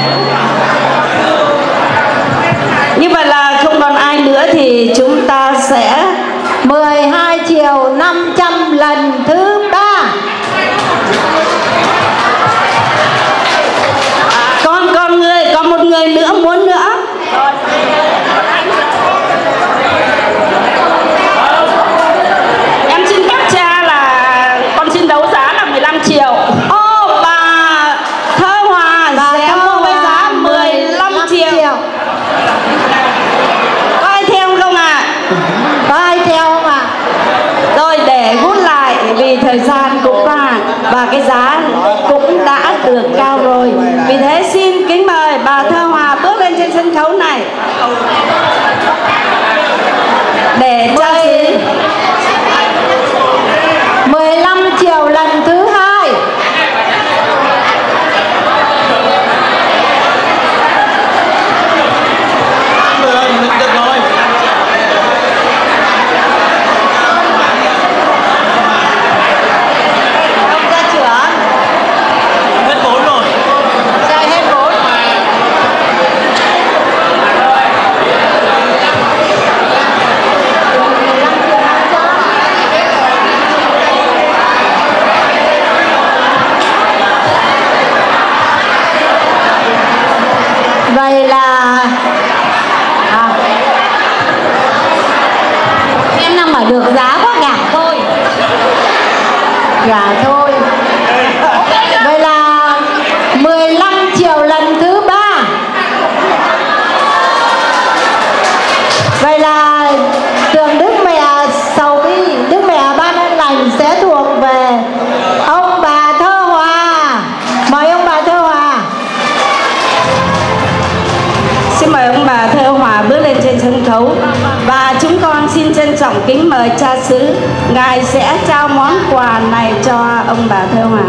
Như vậy là không còn ai nữa thì chúng ta sẽ mười hai triệu năm trăm lần thứ ba. Còn con người, còn một người nữa muốn nữa. Em xin phép cha là con xin đấu giá là mười lăm triệu. Ô bà Thơ Hòa sẽ mua với giá mười lăm triệu. Có ai theo không ạ? À? Có ai theo không ạ? À? Rồi để hút lại vì thời gian cũng qua và cái giá cũng đã được cao rồi. Vì thế xin kính mời bà Thơ Hòa bước lên trên sân khấu này để cha xứ mười lăm triệu lần thứ hai. Vậy là à, em đang mà được giá quá, gả thôi, gả thôi. Vậy là mười lăm triệu lần thứ ba. Vậy là tượng Đức Mẹ Sầu Bi, Đức Mẹ Ban Ân Lành sẽ thuộc về ông bà Thơ Hòa. Mời ông bà Thơ Hòa. Xin mời ông bà Thơ Hòa bước lên trên sân khấu và chúng con xin trân trọng kính mời cha xứ, ngài sẽ trao món quà này cho ông bà Thơ Hòa.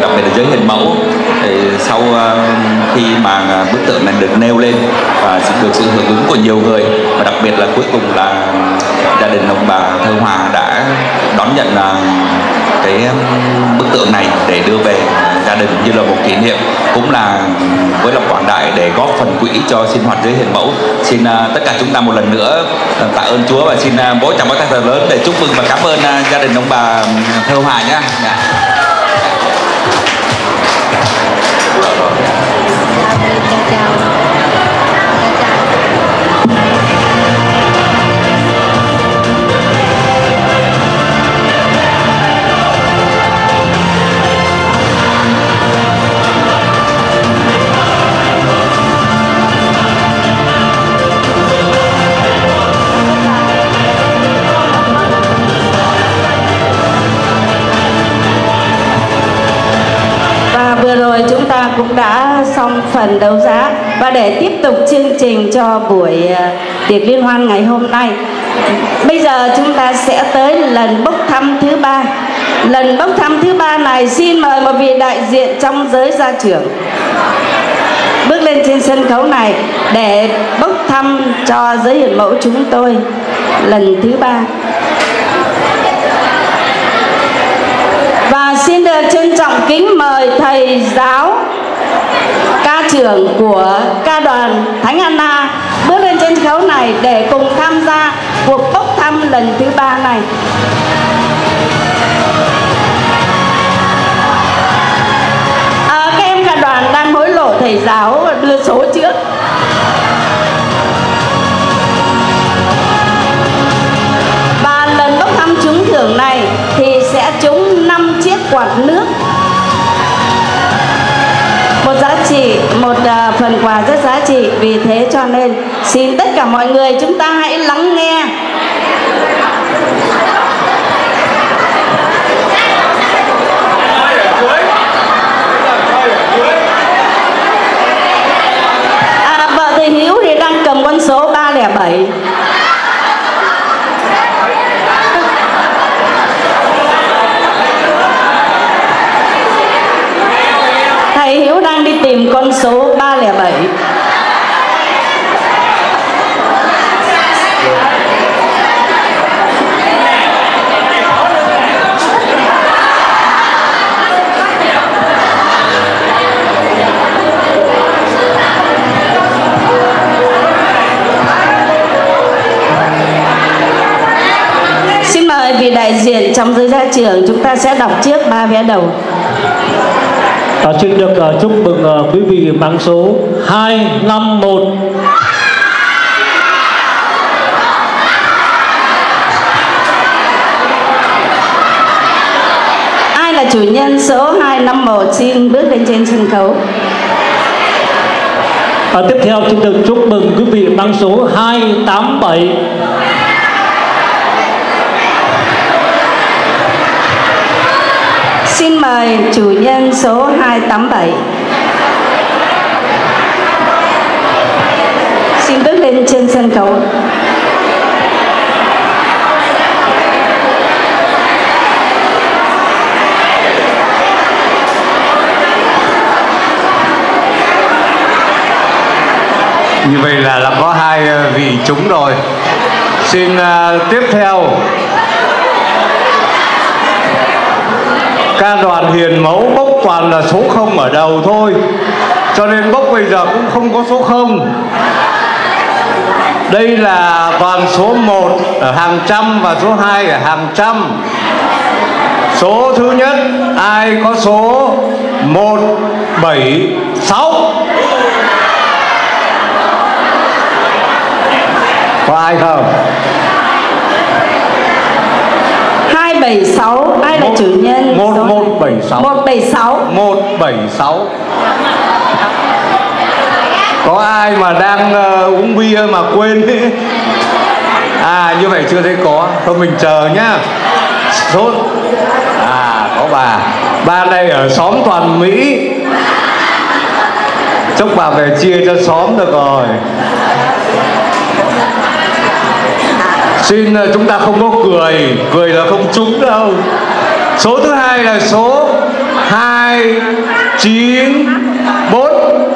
đặc biệt là giới hình mẫu. Thì sau khi mà bức tượng này được nêu lên và được sự hưởng ứng của nhiều người, và đặc biệt là cuối cùng là gia đình ông bà Thơ Hòa đã đón nhận cái bức tượng này để đưa về gia đình như là một kỷ niệm, cũng là với lòng quảng đại để góp phần quỹ cho sinh hoạt giới hình mẫu. Xin uh, tất cả chúng ta một lần nữa uh, tạ ơn Chúa và xin uh, vỗ chạm một tay thật lớn để chúc mừng và cảm ơn uh, gia đình ông bà Thơ Hòa nhé. Dạ. Vừa rồi chúng ta cũng đã xong phần đấu giá, và để tiếp tục chương trình cho buổi tiệc liên hoan ngày hôm nay, bây giờ chúng ta sẽ tới lần bốc thăm thứ ba. Lần bốc thăm thứ ba này xin mời một vị đại diện trong giới gia trưởng bước lên trên sân khấu này để bốc thăm cho giới hiền mẫu chúng tôi lần thứ ba. Và xin được trân trọng kính mời thầy giáo ca trưởng của ca đoàn Thánh Anna bước lên trên sân khấu này để cùng tham gia cuộc bốc thăm lần thứ ba này. À, các em ca đoàn đang hối lộ thầy giáo đưa số trước. Và lần bốc thăm trúng thưởng này thì sẽ trúng năm chiếc quạt nước, một giá trị, một uh, phần quà rất giá trị. Vì thế cho nên xin tất cả mọi người chúng ta hãy lắng nghe. À, vợ thầy Hiếu thì đang cầm con số ba không bảy. Thầy Hiếu đang đi tìm con số ba không bảy. Xin mời vị đại diện trong giới gia trưởng, chúng ta sẽ đọc trước ba vé đầu. À, xin được uh, chúc mừng uh, quý vị mang số hai năm một. Ai là chủ nhân số hai năm một xin bước lên trên sân khấu. À, tiếp theo xin được chúc mừng quý vị mang số hai tám bảy. Xin mời chủ nhân số hai tám bảy. Xin bước lên trên sân khấu. Như vậy là, là có hai vị trúng rồi. Xin uh, tiếp theo ca đoàn Hiền Mẫu bốc toàn là số không ở đầu thôi, cho nên bốc bây giờ cũng không có số không. Đây là toàn số một ở hàng trăm và số hai ở hàng trăm. Số thứ nhất ai có số một bảy sáu? Có ai không? hai bảy sáu, ai là chủ nhân? một một bảy sáu. một bảy sáu. một bảy sáu. Có ai mà đang uh, uống bia mà quên ấy? À, như vậy chưa thấy có. Thôi mình chờ nhá. Số à, có bà. Bà đây ở xóm Toàn Mỹ. Chúc bà về chia cho xóm được rồi. Xin chúng ta không có cười, cười là không trúng đâu. Số thứ hai là số hai hai chín bốn.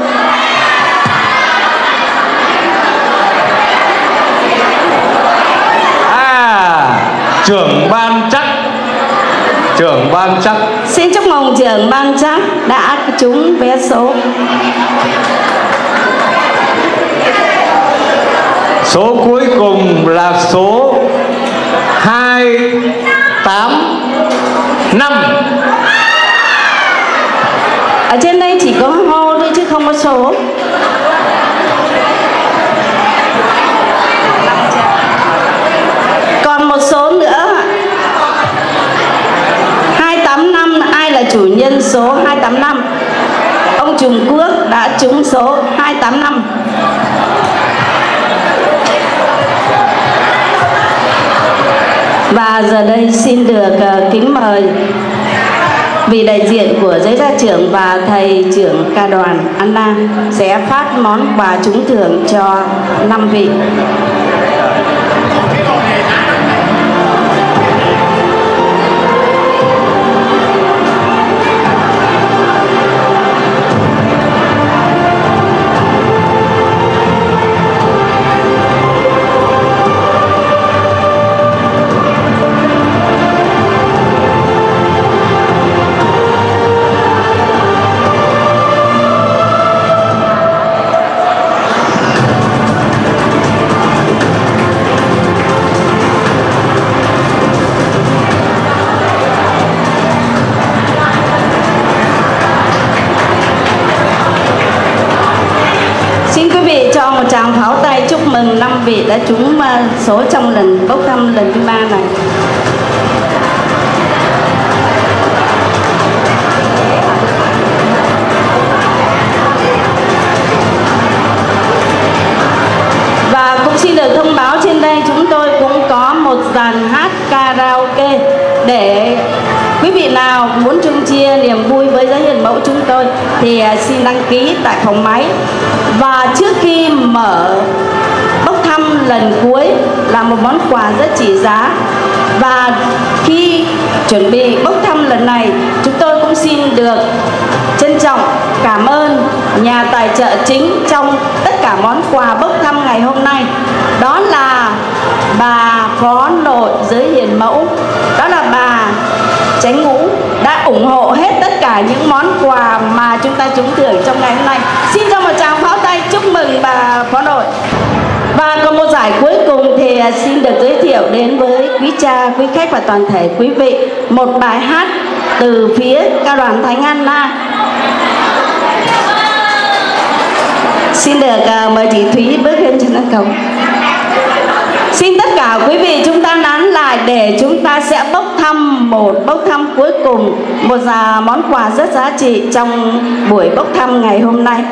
À, trưởng ban chắc, trưởng ban chắc. Xin chúc mừng trưởng ban chắc đã trúng vé số. Số cuối cùng là số hai tám năm. Ở trên đây chỉ có hô thôi chứ không có số. Còn một số nữa. hai tám năm, ai là chủ nhân số hai tám năm? Ông Trung Quốc đã trúng số hai tám năm. Và giờ đây xin được uh, kính mời vị đại diện của giấy gia trưởng và thầy trưởng ca đoàn Anna sẽ phát món quà trúng thưởng cho năm vị. Một tràng pháo tay chúc mừng năm vị đã trúng số trong lần bốc thăm lần thứ ba này. Và cũng xin được thông báo trên đây chúng tôi cũng có một dàn hát karaoke để quý vị nào muốn chung chia niềm vui với Giấy Hiền Mẫu chúng tôi thì xin đăng ký tại phòng máy. Và trước khi mở bốc thăm lần cuối là một món quà rất trị giá. Và khi chuẩn bị bốc thăm lần này, chúng tôi cũng xin được trân trọng cảm ơn nhà tài trợ chính trong tất cả món quà bốc thăm ngày hôm nay. Đó là bà Phó Nội Giới Hiền Mẫu, đó là bà Chánh Ngũ đã ủng hộ hết tất cả những món quà mà chúng ta trúng thưởng trong ngày hôm nay. Xin cho một tràng pháo tay chúc mừng bà Phó Nội. Và còn một giải cuối cùng thì xin được giới thiệu đến với quý cha, quý khách và toàn thể quý vị một bài hát từ phía ca đoàn Thánh Anna. Xin được uh, mời chị Thúy bước lên trên sân khấu. Xin tất cả quý vị chúng ta nán lại để chúng ta sẽ bốc thăm một bốc thăm cuối cùng, một uh, món quà rất giá trị trong buổi bốc thăm ngày hôm nay.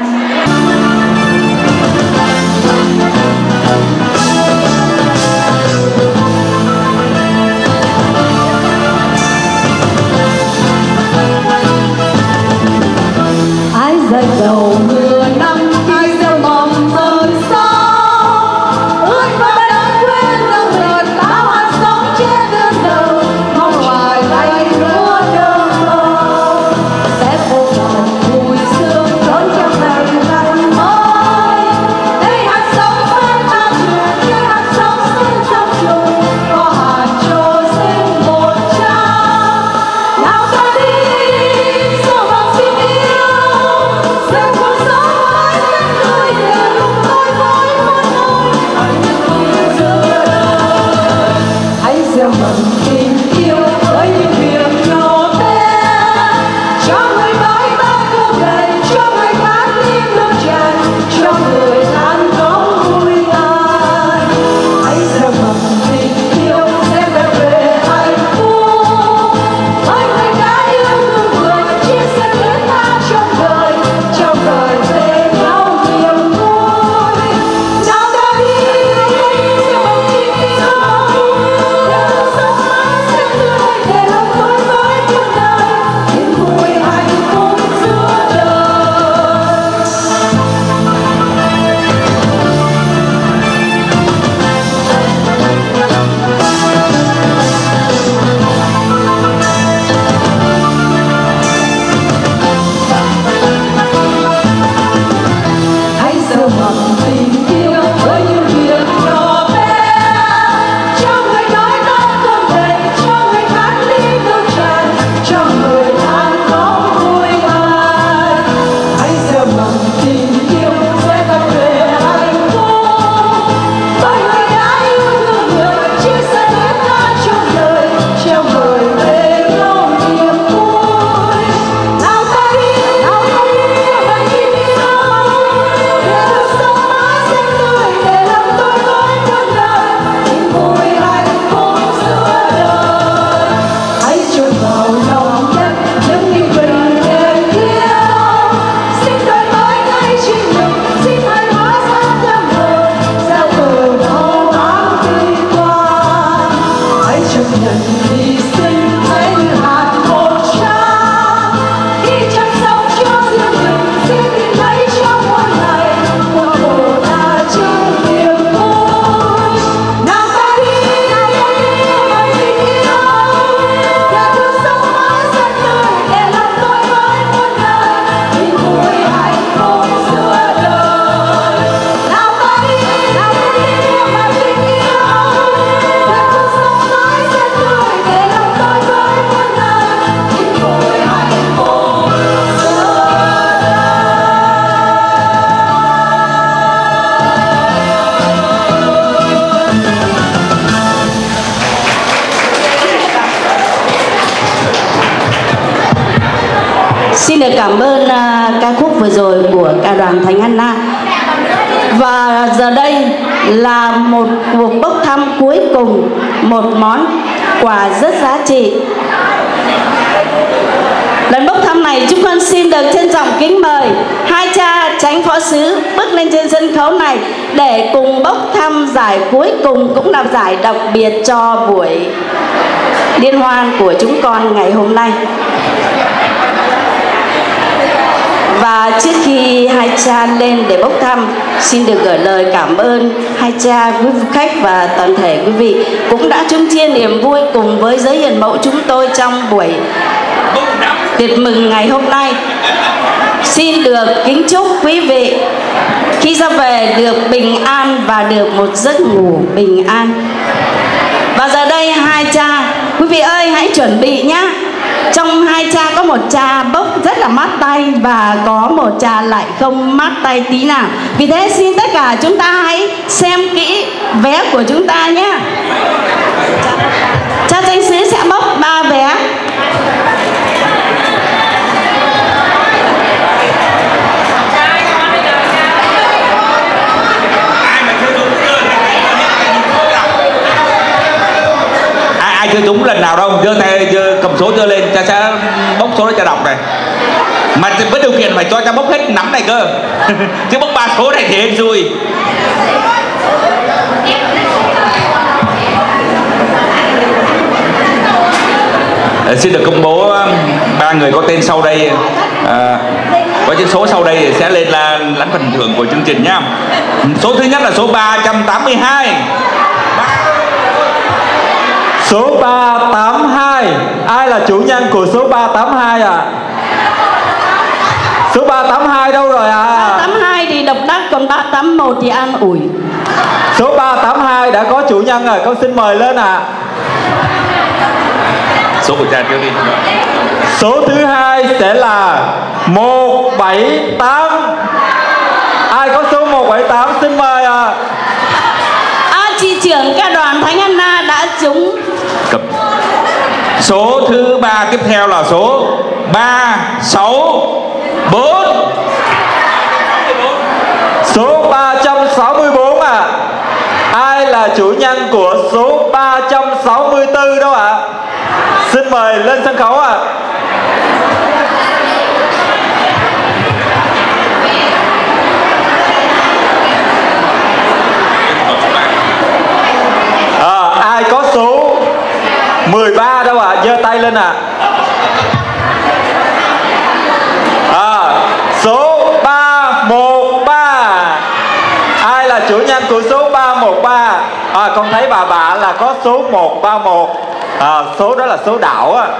Ai dậy đầu mưa năm, ai gieo mầm rơi gió, ước mơ đã quên đâu lượt lá hoa sống trên đơn đầu, mong hoài tay lúa đơn mơ sẽ vô vàn vui sương đón trong ngày ngày mới. Đây hạt sống cảm ơn uh, ca khúc vừa rồi của ca đoàn Thánh Anna. Và giờ đây là một cuộc bốc thăm cuối cùng, một món quà rất giá trị. Lần bốc thăm này chúng con xin được trân trọng kính mời hai cha chánh phó xứ bước lên trên sân khấu này để cùng bốc thăm giải cuối cùng, cũng là giải đặc biệt cho buổi liên hoan của chúng con ngày hôm nay. Và trước khi hai cha lên để bốc thăm, xin được gửi lời cảm ơn hai cha, quý khách và toàn thể quý vị cũng đã chung chia niềm vui cùng với giới hiền mẫu chúng tôi trong buổi tiệc mừng ngày hôm nay. Xin được kính chúc quý vị khi ra về được bình an và được một giấc ngủ bình an. Và giờ đây hai cha, quý vị ơi hãy chuẩn bị nhé. Trong hai cha có một cha bốc rất là mát tay và có một cha lại không mát tay tí nào. Vì thế xin tất cả chúng ta hãy xem kỹ vé của chúng ta nhé. Cha chánh xứ sẽ bốc ba vé. Ai chưa trúng lần nào đâu, giơ tay giơ cầm số giơ lên, cha sẽ bốc số đó cha đọc này. Mà với điều kiện phải cho cha bốc hết nắm này cơ. Chứ bốc ba số này thì hên xui. Xin được công bố ba người có tên sau đây, à, có chữ số sau đây sẽ lên là lãnh phần thưởng của chương trình nhá. Số thứ nhất là số ba trăm tám mươi hai. Số ba tám hai, ai là chủ nhân của số ba tám hai ạ? À? Số ba tám hai đâu rồi ạ? À? ba tám hai thì độc đắc, còn ba tám một thì an ủi. Số ba tám hai đã có chủ nhân rồi, con xin mời lên ạ. À. Số của cha kêu đi. Số thứ hai sẽ là một bảy tám. Ai có số một bảy tám xin mời ạ. À. À, chị trưởng ca đoàn Thánh Anna đã trúng. Cập. Số thứ ba tiếp theo là số ba sáu bốn. Số ba trăm sáu mươi bốn à. Ai là chủ nhân của số ba trăm sáu mươi tư đâu ạ? À? Xin mời lên sân khấu ạ. À. À, ai có số mười ba đâu ạ? À? Giơ tay lên ạ. À. À, số ba một ba. Ai là chủ nhân của số ba một ba? À, con thấy bà bà là có số một ba một. À, số đó là số đảo á.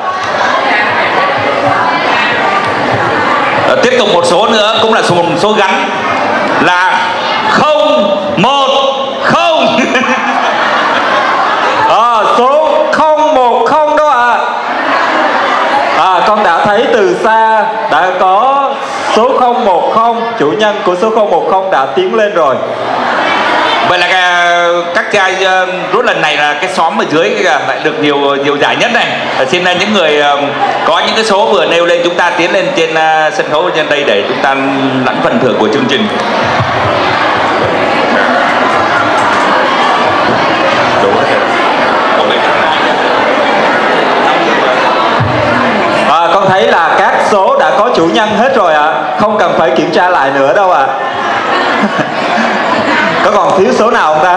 À, tiếp tục một số nữa cũng là số, số gắn là không một không. À, số không một không đó ạ. À. À, con đã thấy từ xa đã có số không một không, chủ nhân của số không một không đã tiến lên rồi. Vậy là các trai rút lần này là cái xóm ở dưới lại được nhiều nhiều giải nhất này. Xin những người có những cái số vừa nêu lên chúng ta tiến lên trên sân khấu trên đây để chúng ta lãnh phần thưởng của chương trình. À, con thấy là các số đã có chủ nhân hết rồi ạ. À. Không cần phải kiểm tra lại nữa đâu ạ. À. Có còn thiếu số nào không ta?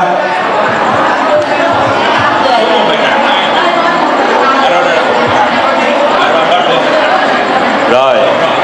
Rồi.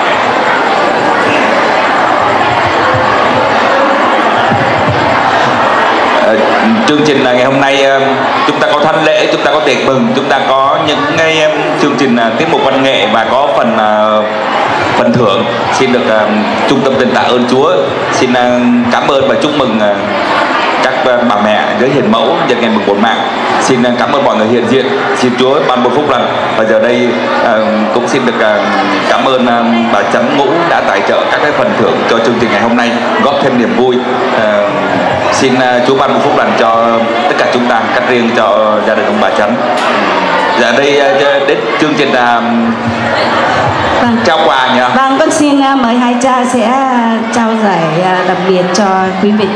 À, chương trình ngày hôm nay chúng ta có thánh lễ, chúng ta có tiệc mừng, chúng ta có những cái chương trình tiết mục văn nghệ và có phần uh, phần thưởng. Xin được uh, trung tâm tình tạ ơn Chúa, xin uh, cảm ơn và chúc mừng uh, các uh, bà mẹ giới hiền mẫu nhân ngày mừng bốn mạng. Xin uh, cảm ơn mọi người hiện diện, xin Chúa ban một phúc lành. Và giờ đây uh, cũng xin được uh, cảm ơn uh, bà Chấn Ngũ đã tài trợ các cái phần thưởng cho chương trình ngày hôm nay, góp thêm niềm vui. Uh, xin uh, Chúa ban một phúc lành cho tất cả chúng ta, cách riêng cho gia đình ông bà Chấn. Dạ đây đến chương trình là vâng. trao quà nhỉ? Vâng, con xin mời hai cha sẽ trao giải đặc biệt cho quý vị.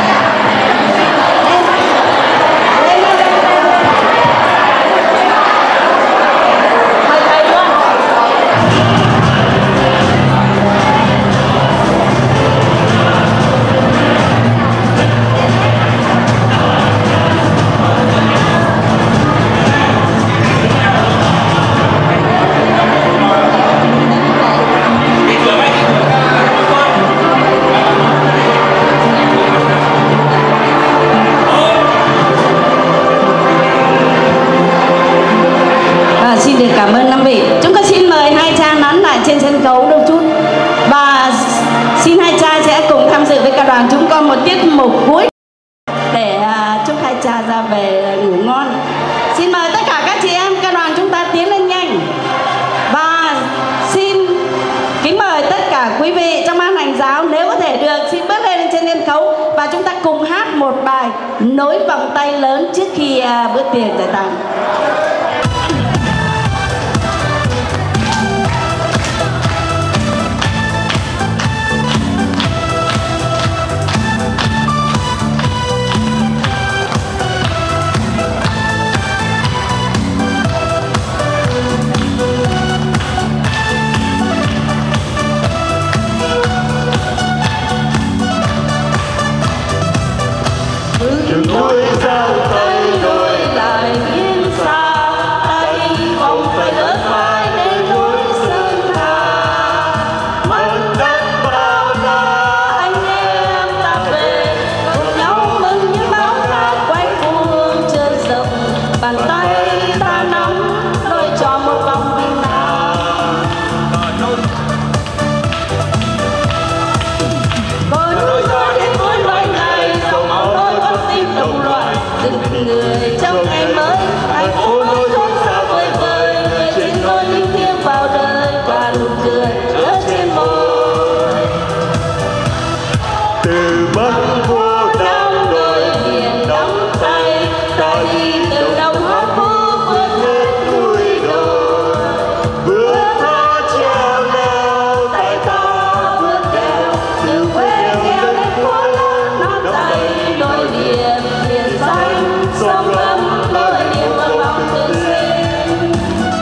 Xin được cảm ơn năm vị. Chúng con xin mời hai cha nắn lại trên sân khấu đôi chút và xin hai cha sẽ cùng tham dự với cả đoàn chúng con một tiết mục cuối để chúc hai cha ra về ngủ ngon. Xin mời tất cả các chị em ca đoàn chúng ta tiến lên nhanh và xin kính mời tất cả quý vị trong ban hành giáo nếu có thể được xin bước lên trên sân khấu và chúng ta cùng hát một bài Nối vòng tay lớn trước khi bữa tiệc giải tán. Đừng nuối giao tay đôi lại yên xa, tay vòng tay lớn mãi đến núi sơn hà. Mất đất bao la, anh em ta về cùng nhau mừng những bão cát quanh cuồng trời rộng. Bàn tay ta nắm đôi cho một vòng bình an. Còn núi xưa đến cuối loài này dòng máu đôi con tim đồng loài. Từng người trong ngày mới hạnh phúc nối thôn xa vời vời. Người trên đôi linh thiêng vào đời và nụ cười ở trên môi. từ bất vô Năm đôi liền nắm tay ta đi từ đồng hót phố vượt hết núi đồi. bước tha treo leo Tay ta vượt đèo từ quê nghèo đến phố lớn. Nắm tay đôi liền liền xanh sông ấm đôi liền một lòng thường sinh.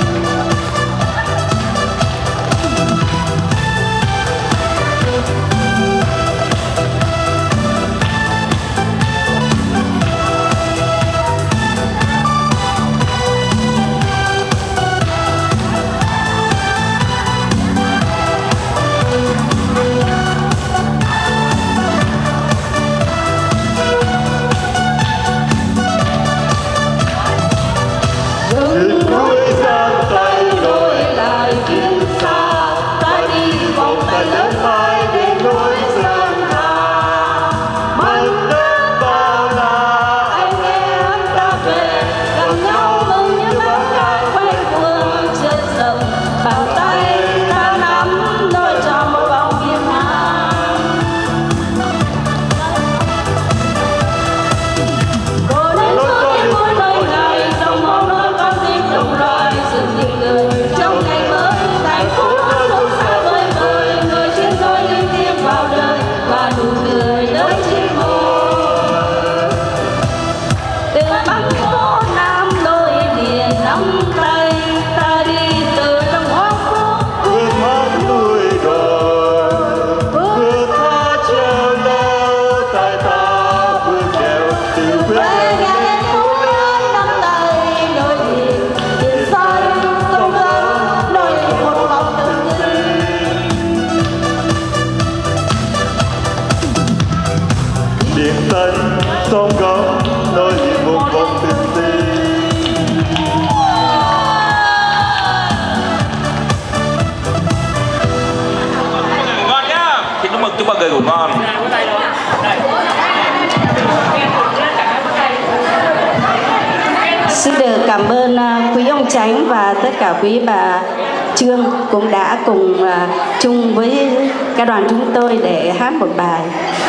đừng nuối giao tay đôi lại kiếm xa, ta đi vòng tay lớn mãi đến núi sơn hà. mất đất bao la, Anh em ta về gặp nhau mừng những bão cát quanh cuồng trời rộng. Bàn tay ta nắm đôi cho một vòng yên an. Cô đến suốt đến cuối đời ngày dòng máu nối con tim đồng loài. Sự tình người trong ngày mới hạnh phúc nó không xa vời vời. Người trên đôi linh thiêng vào đời và nụ cười nơi trên môi. Từ băng phố Nam đôi liền nắm tay ta đi từ trong hoang phố. bước hát núi đồi, bước tha treo leo tay ta bước treo từ quê Quê nhà đến phố lớn nắm tay đôi liền liền xanh sông ấm đôi liền một vòng tương sinh. điện xanh sông gấm đôi liền một vòng tình sinh. Ngon nhá. Xin chúc mừng chúc mọi người ngủ ngon. Xin được cảm ơn uh, quý ông Chánh và tất cả quý bà Trương cũng đã cùng uh, chung với ca đoàn chúng tôi để hát một bài